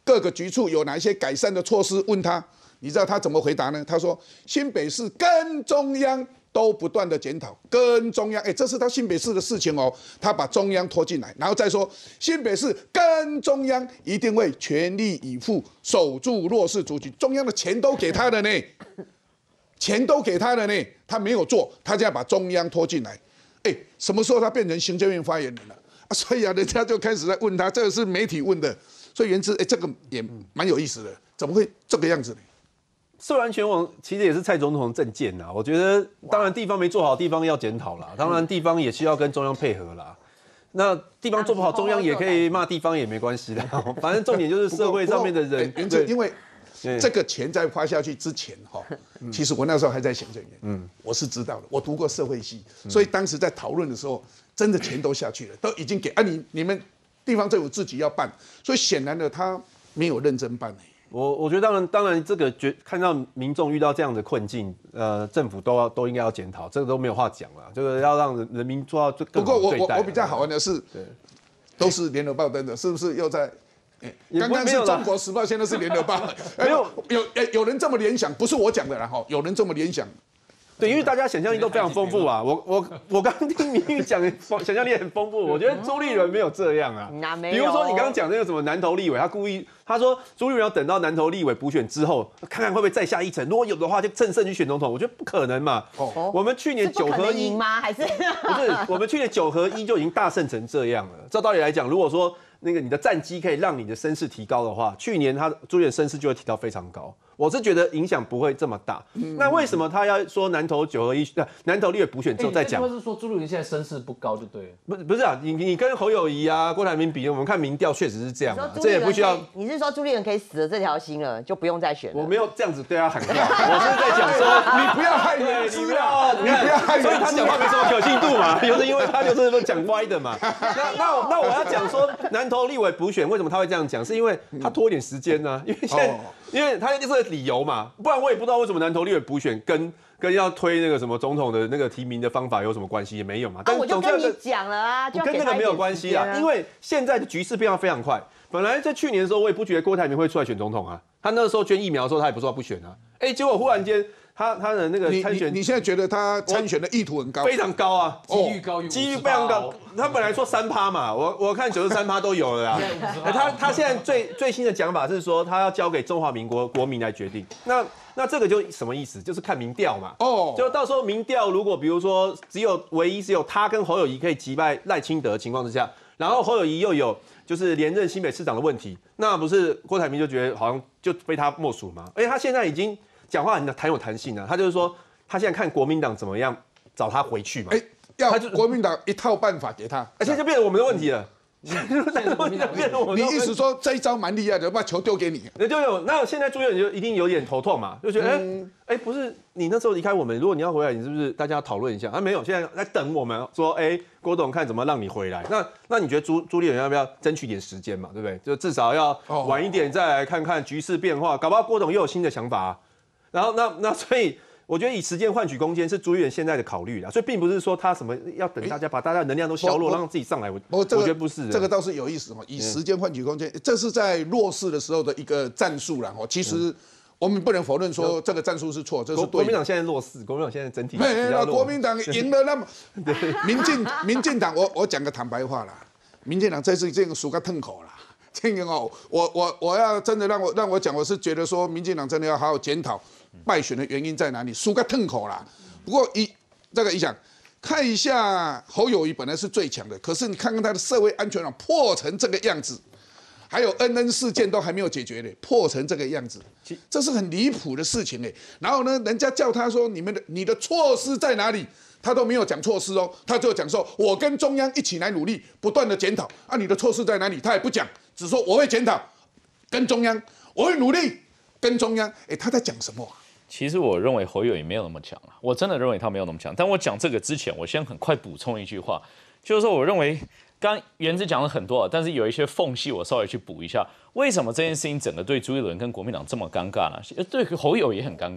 各个局处有哪一些改善的措施？问他，你知道他怎么回答呢？他说新北市跟中央都不断的检讨，跟中央，哎，这是他新北市的事情哦，他把中央拖进来，然后再说新北市跟中央一定会全力以赴守住弱势族群，中央的钱都给他的呢，钱都给他的呢，他没有做，他现在把中央拖进来，哎，什么时候他变成行政院发言人了？啊，所以啊，人家就开始在问他，这个是媒体问的。所以言之，哎，这个也蛮有意思的，怎么会这个样子呢？ 社会安全网其实也是蔡总统的政见呐，我觉得当然地方没做好，地方要检讨啦，当然地方也需要跟中央配合啦。那地方做不好，中央也可以骂地方也没关系的，反正重点就是社会上面的人。 原则因为这个钱在发下去之前，哈，其实我那时候还在行政院，嗯，我是知道的，我读过社会系，所以当时在讨论的时候，真的钱都下去了，都已经给啊你你们。地方政府自己要办，所以显然的他没有认真办。 我我觉得当然当然这个觉看到民众遇到这样的困境，呃，政府都要都应该要检讨，这个都没有话讲了，这个要让人人民做到更好的对待。不过我我我比较好玩的是，对，都是联合报登的，是不是又在？刚刚是中国时报，现在是联合报，没有有有人这么联想，不是我讲的啦哈，有人这么联想。 对，因为大家想象力都非常丰富啊！我我我刚听明玉讲，想象力很丰富。我觉得朱立伦没有这样啊。比如说你刚刚讲那个什么南投立委，他故意他说朱立伦要等到南投立委补选之后，看看会不会再下一层。如果有的话，就乘胜去选总统。我觉得不可能嘛。哦，我们去年九合一吗？还是不是？我们去年九合一就已经大胜成这样了。照道理来讲，如果说那个你的战绩可以让你的声势提高的话，去年他朱立伦声势就会提到非常高。我是觉得影响不会这么大。嗯、那为什么他要说南投九合一、南投立委补选之后再讲？ 或是说朱立伦现在声势不高就对了？ 不不是啊，你你跟侯友宜啊、郭台铭比，我们看民调确实是这样嘛，这也不需要。 你是说朱立伦可以死了这条心了，就不用再选了？ 我没有这样子对他喊话，我是在讲说你不要害人， 你不要，你不要害人，所以他讲话没什么可信度嘛，就是因为他就是讲歪的嘛。那那那我要讲说南投立委补选为什么他会这样讲，是因为他拖一点时间呢、啊，因为现在。哦因为他就是理由嘛，不然我也不知道为什么南投立委补选跟跟要推那个什么总统的那个提名的方法有什么关系，也没有嘛。 但我就跟你讲了啊，就跟那个没有关系啊，因为现在的局势变化非常快。本来在去年的时候，我也不觉得郭台铭会出来选总统啊，他那个时候捐疫苗的时候，他也不说他不选啊，哎、欸，结果忽然间。他他的那个参选， 你现在觉得他参选的意图很高， 非常高啊， 几率高， 几率非常高。他本来说三趴嘛，我我看九十三趴都有了啦。他他现在最最新的讲法是说，他要交给中华民国国民来决定。那那这个就什么意思？就是看民调嘛。哦，就到时候民调如果比如说只有唯一只有他跟侯友宜可以击败赖清德的情况之下，然后侯友宜又有就是连任新北市长的问题，那不是郭台铭就觉得好像就非他莫属嘛？而且他现在已经。讲话很很有弹性啊，他就是说，他现在看国民党怎么样找他回去嘛。哎、 欸，要国民党一套办法给他， 而且就变成我们的问题了。 你意思说这一招蛮厉害的，把球丢给你？ 那就有，那现在朱立伦就一定有点头痛嘛，就觉得哎哎、嗯欸欸，不是你那时候离开我们，如果你要回来，你是不是大家要讨论一下？啊，没有，现在在等我们说，哎、欸，郭董看怎么让你回来。那那你觉得朱朱立伦要不要争取点时间嘛？对不对？就至少要晚一点再来看看局势变化，搞不好郭董又有新的想法、啊。然后那那所以我觉得以时间换取空间是朱立伦现在的考虑啦，所以并不是说他什么要等大家把大家的能量都消落，让自己上来。我我觉得不是， 这个倒是有意思哈。以时间换取空间，这是在弱势的时候的一个战术啦。哦，其实我们不能否认说这个战术是错，这是对的。 国民党现在弱势，国民党现在整体没有，国民党赢了那么，民进民进党，我我讲个坦白话啦，民进党这次这个输个痛口啦。这个哦，我我我要真的让我让我讲，我是觉得说，民进党真的要好好检讨败选的原因在哪里，输个痛口啦。不过一这个一想，看一下侯友宜本来是最强的，可是你看看他的社会安全网破成这个样子，还有恩恩事件都还没有解决嘞，破成这个样子，这是很离谱的事情哎。然后呢，人家叫他说你们的你的措施在哪里？他都没有讲措施哦，他就讲说，我跟中央一起来努力，不断的检讨啊，你的措施在哪里？他也不讲，只说我会检讨，跟中央，我会努力跟中央。哎，他在讲什么、啊？ 其实我认为侯友宜没有那么强啊，我真的认为他没有那么强。但我讲这个之前，我先很快补充一句话，就是说，我认为刚原子讲了很多，但是有一些缝隙，我稍微去补一下。为什么这件事情整个对朱立伦跟国民党这么尴尬呢？对侯友宜也很尴尬。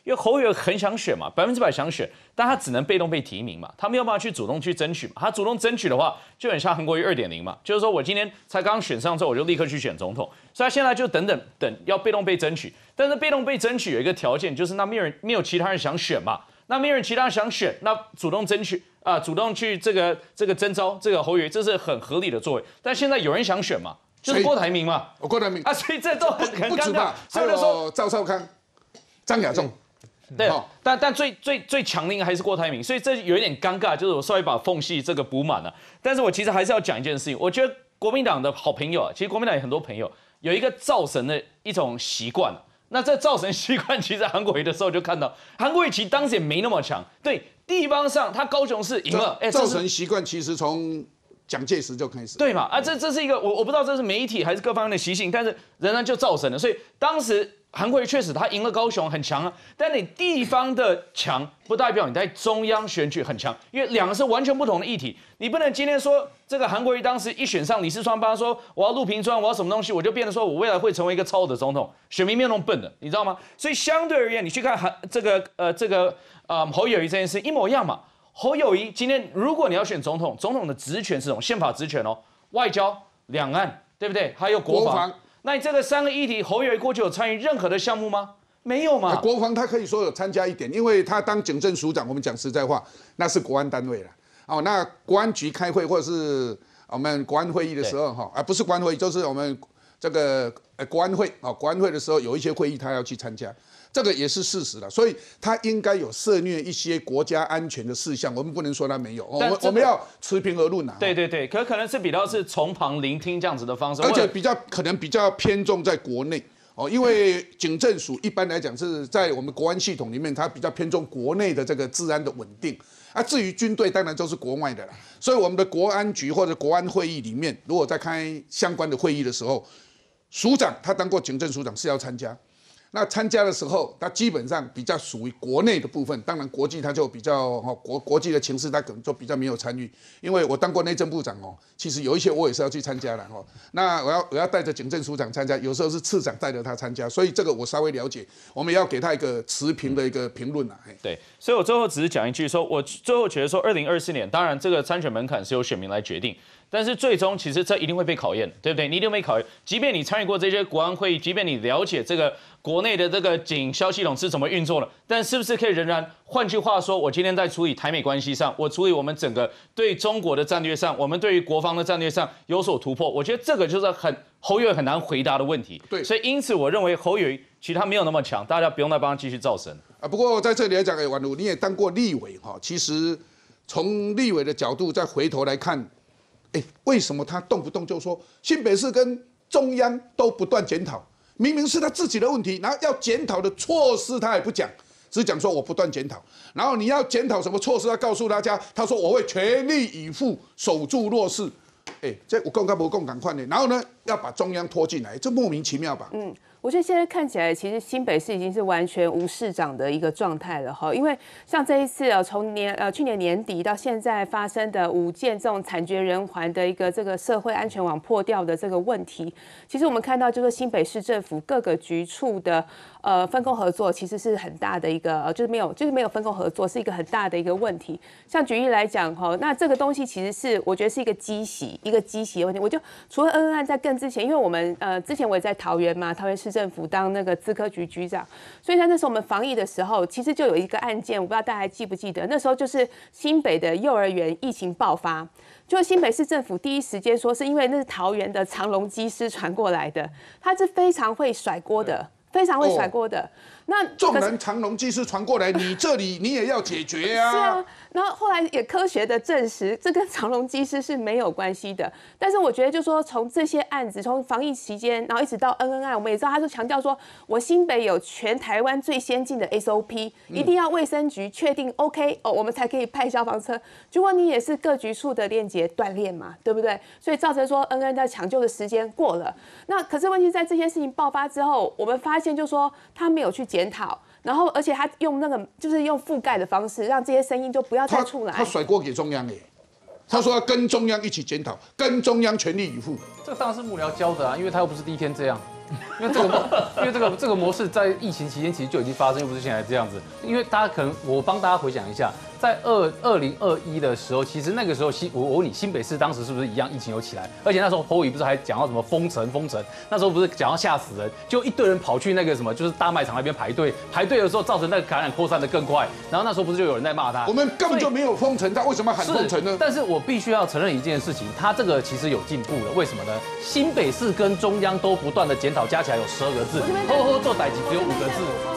因为侯友宜很想选嘛，百分之百想选，但他只能被动被提名嘛，他没有办法去主动去争取嘛。他主动争取的话，就很像韩国瑜 二点零 嘛，就是说我今天才刚选上之后，我就立刻去选总统，所以他现在就等等等，要被动被争取。但是被动被争取有一个条件，就是那没有人没有其他人想选嘛，那没有人其他人想选，那主动争取啊、呃，主动去这个这个征召这个侯友宜，这是很合理的作为。但现在有人想选嘛？就是郭台铭嘛， 郭台铭啊，所以这都很很尴尬。 所以就说赵少康、张亚中， 对，但但最最最强硬还是郭台铭，所以这有一点尴尬，就是我稍微把缝隙这个补满了。但是我其实还是要讲一件事情，我觉得国民党的好朋友啊，其实国民党有很多朋友有一个造神的一种习惯。那这造神习惯，其实韩国瑜的时候就看到，韩国瑜其实当时也没那么强，对，地方上他高雄市赢了， 哎，造神习惯其实从蒋介石就开始， 对嘛？啊，这这是一个我我不知道这是媒体还是各方面的习性，但是仍然就造神了。所以当时韩国瑜确实他赢了高雄很强啊，但你地方的强不代表你在中央选举很强，因为两个是完全不同的议题。你不能今天说这个韩国瑜当时一选上李四川吧，说我要录屏专，我要什么东西，我就变得说我未来会成为一个超的总统，选民没有那么笨的，你知道吗？所以相对而言，你去看韩这个呃这个呃侯友宜这件事一模一样嘛。侯友宜今天，如果你要选总统，总统的职权是什么？宪法职权哦，外交、两岸，对不对？还有国防。国防那你这个三个议题，侯友宜过去有参与任何的项目吗？没有嘛。 国防他可以说有参加一点，因为他当警政署长，我们讲实在话，那是国安单位了。哦，那国安局开会或者是我们国安会议的时候，哈，啊不是国安会议，就是我们这个呃国安会啊，国安会的时候有一些会议他要去参加。这个也是事实了，所以他应该有涉虐一些国家安全的事项，我们不能说他没有，我们我们要持平而论啊。 对对对，可可能是比较是从旁聆听这样子的方式， 而且比较可能比较偏重在国内哦，因为警政署一般来讲是在我们国安系统里面，它比较偏重国内的这个治安的稳定啊。至于军队，当然都是国外的啦。所以我们的国安局或者国安会议里面，如果在开相关的会议的时候，署长他当过警政署长是要参加。那参加的时候，他基本上比较属于国内的部分，当然国际他就比较哦国国际的情势他可能就比较没有参与，因为我当过内政部长哦，其实有一些我也是要去参加的哦。那我要我要带着警政署长参加，有时候是次长带着他参加，所以这个我稍微了解，我们要给他一个持平的一个评论啊。 对，所以我最后只是讲一句说，我最后觉得说，二零二四年当然这个参选门槛是由选民来决定。但是最终其实这一定会被考验，对不对？你一定会被考验。即便你参与过这些国安会议，即便你了解这个国内的这个警消系统是怎么运作的，但是不是可以仍然，换句话说，我今天在处理台美关系上，我处理我们整个对中国的战略上，我们对于国防的战略上有所突破？我觉得这个就是很侯友宜很难回答的问题。对，所以因此我认为侯友宜其实他没有那么强，大家不用再帮他继续造神啊。不过在这里来讲，哎，婉如你也当过立委哈，其实从立委的角度再回头来看。哎，为什么他动不动就说新北市跟中央都不断检讨？明明是他自己的问题，然后要检讨的措施他也不讲，只讲说我不断检讨。然后你要检讨什么措施，要告诉大家，他说我会全力以赴守住弱势。哎，这我共跟不共赶快呢？然后呢，要把中央拖进来，这莫名其妙吧？ 嗯。我觉得现在看起来，其实新北市已经是完全无市长的一个状态了哈。因为像这一次啊，从年呃去年年底到现在发生的五件这种惨绝人寰的一个这个社会安全网破掉的这个问题，其实我们看到就是新北市政府各个局处的呃分工合作，其实是很大的一个呃就是没有就是没有分工合作，是一个很大的一个问题。像举例来讲哈，那这个东西其实是我觉得是一个积习一个积习的问题。我就除了恩恩案在更之前，因为我们呃之前我也在桃园嘛，桃园市政府当那个资科局局长，所以在那时候我们防疫的时候，其实就有一个案件，我不知道大家还记不记得，那时候就是新北的幼儿园疫情爆发，就是新北市政府第一时间说是因为那是桃园的长荣机师传过来的，他是非常会甩锅的，非常会甩锅的。哦那纵然长荣技师传过来，你这里你也要解决啊。 是啊，然后后来也科学的证实，这跟长荣技师是没有关系的。但是我觉得，就说从这些案子，从防疫期间，然后一直到恩恩案，我们也知道，他就强调说，我新北有全台湾最先进的 S O P， 一定要卫生局确定 OK 哦，我们才可以派消防车。结果你也是各局处的链接断裂嘛，对不对？所以造成说恩恩在抢救的时间过了。那可是问题在这件事情爆发之后，我们发现就说他没有去检讨，然后而且他用那个就是用覆盖的方式，让这些声音就不要再出来。 他, 他甩锅给中央哎，他说要跟中央一起检讨，跟中央全力以赴。 这个当然是幕僚教的啊，因为他又不是第一天这样。 因为这个，因为这个这个模式在疫情期间其实就已经发生，又不是现在这样子。因为大家可能，我帮大家回想一下，在二二零二一的时候，其实那个时候新，我我问你，新北市当时是不是一样疫情有起来？而且那时候侯友宜不是还讲到什么封城封城？那时候不是讲要吓死人，就一堆人跑去那个什么，就是大卖场那边排队，排队的时候造成那个感染扩散的更快。然后那时候不是就有人在骂他？ 我们根本就没有封城，他为什么喊封城呢？ 但是我必须要承认一件事情，他这个其实有进步了。为什么呢？新北市跟中央都不断的检讨，加起来有十二个字，后后做歹机只有五个字。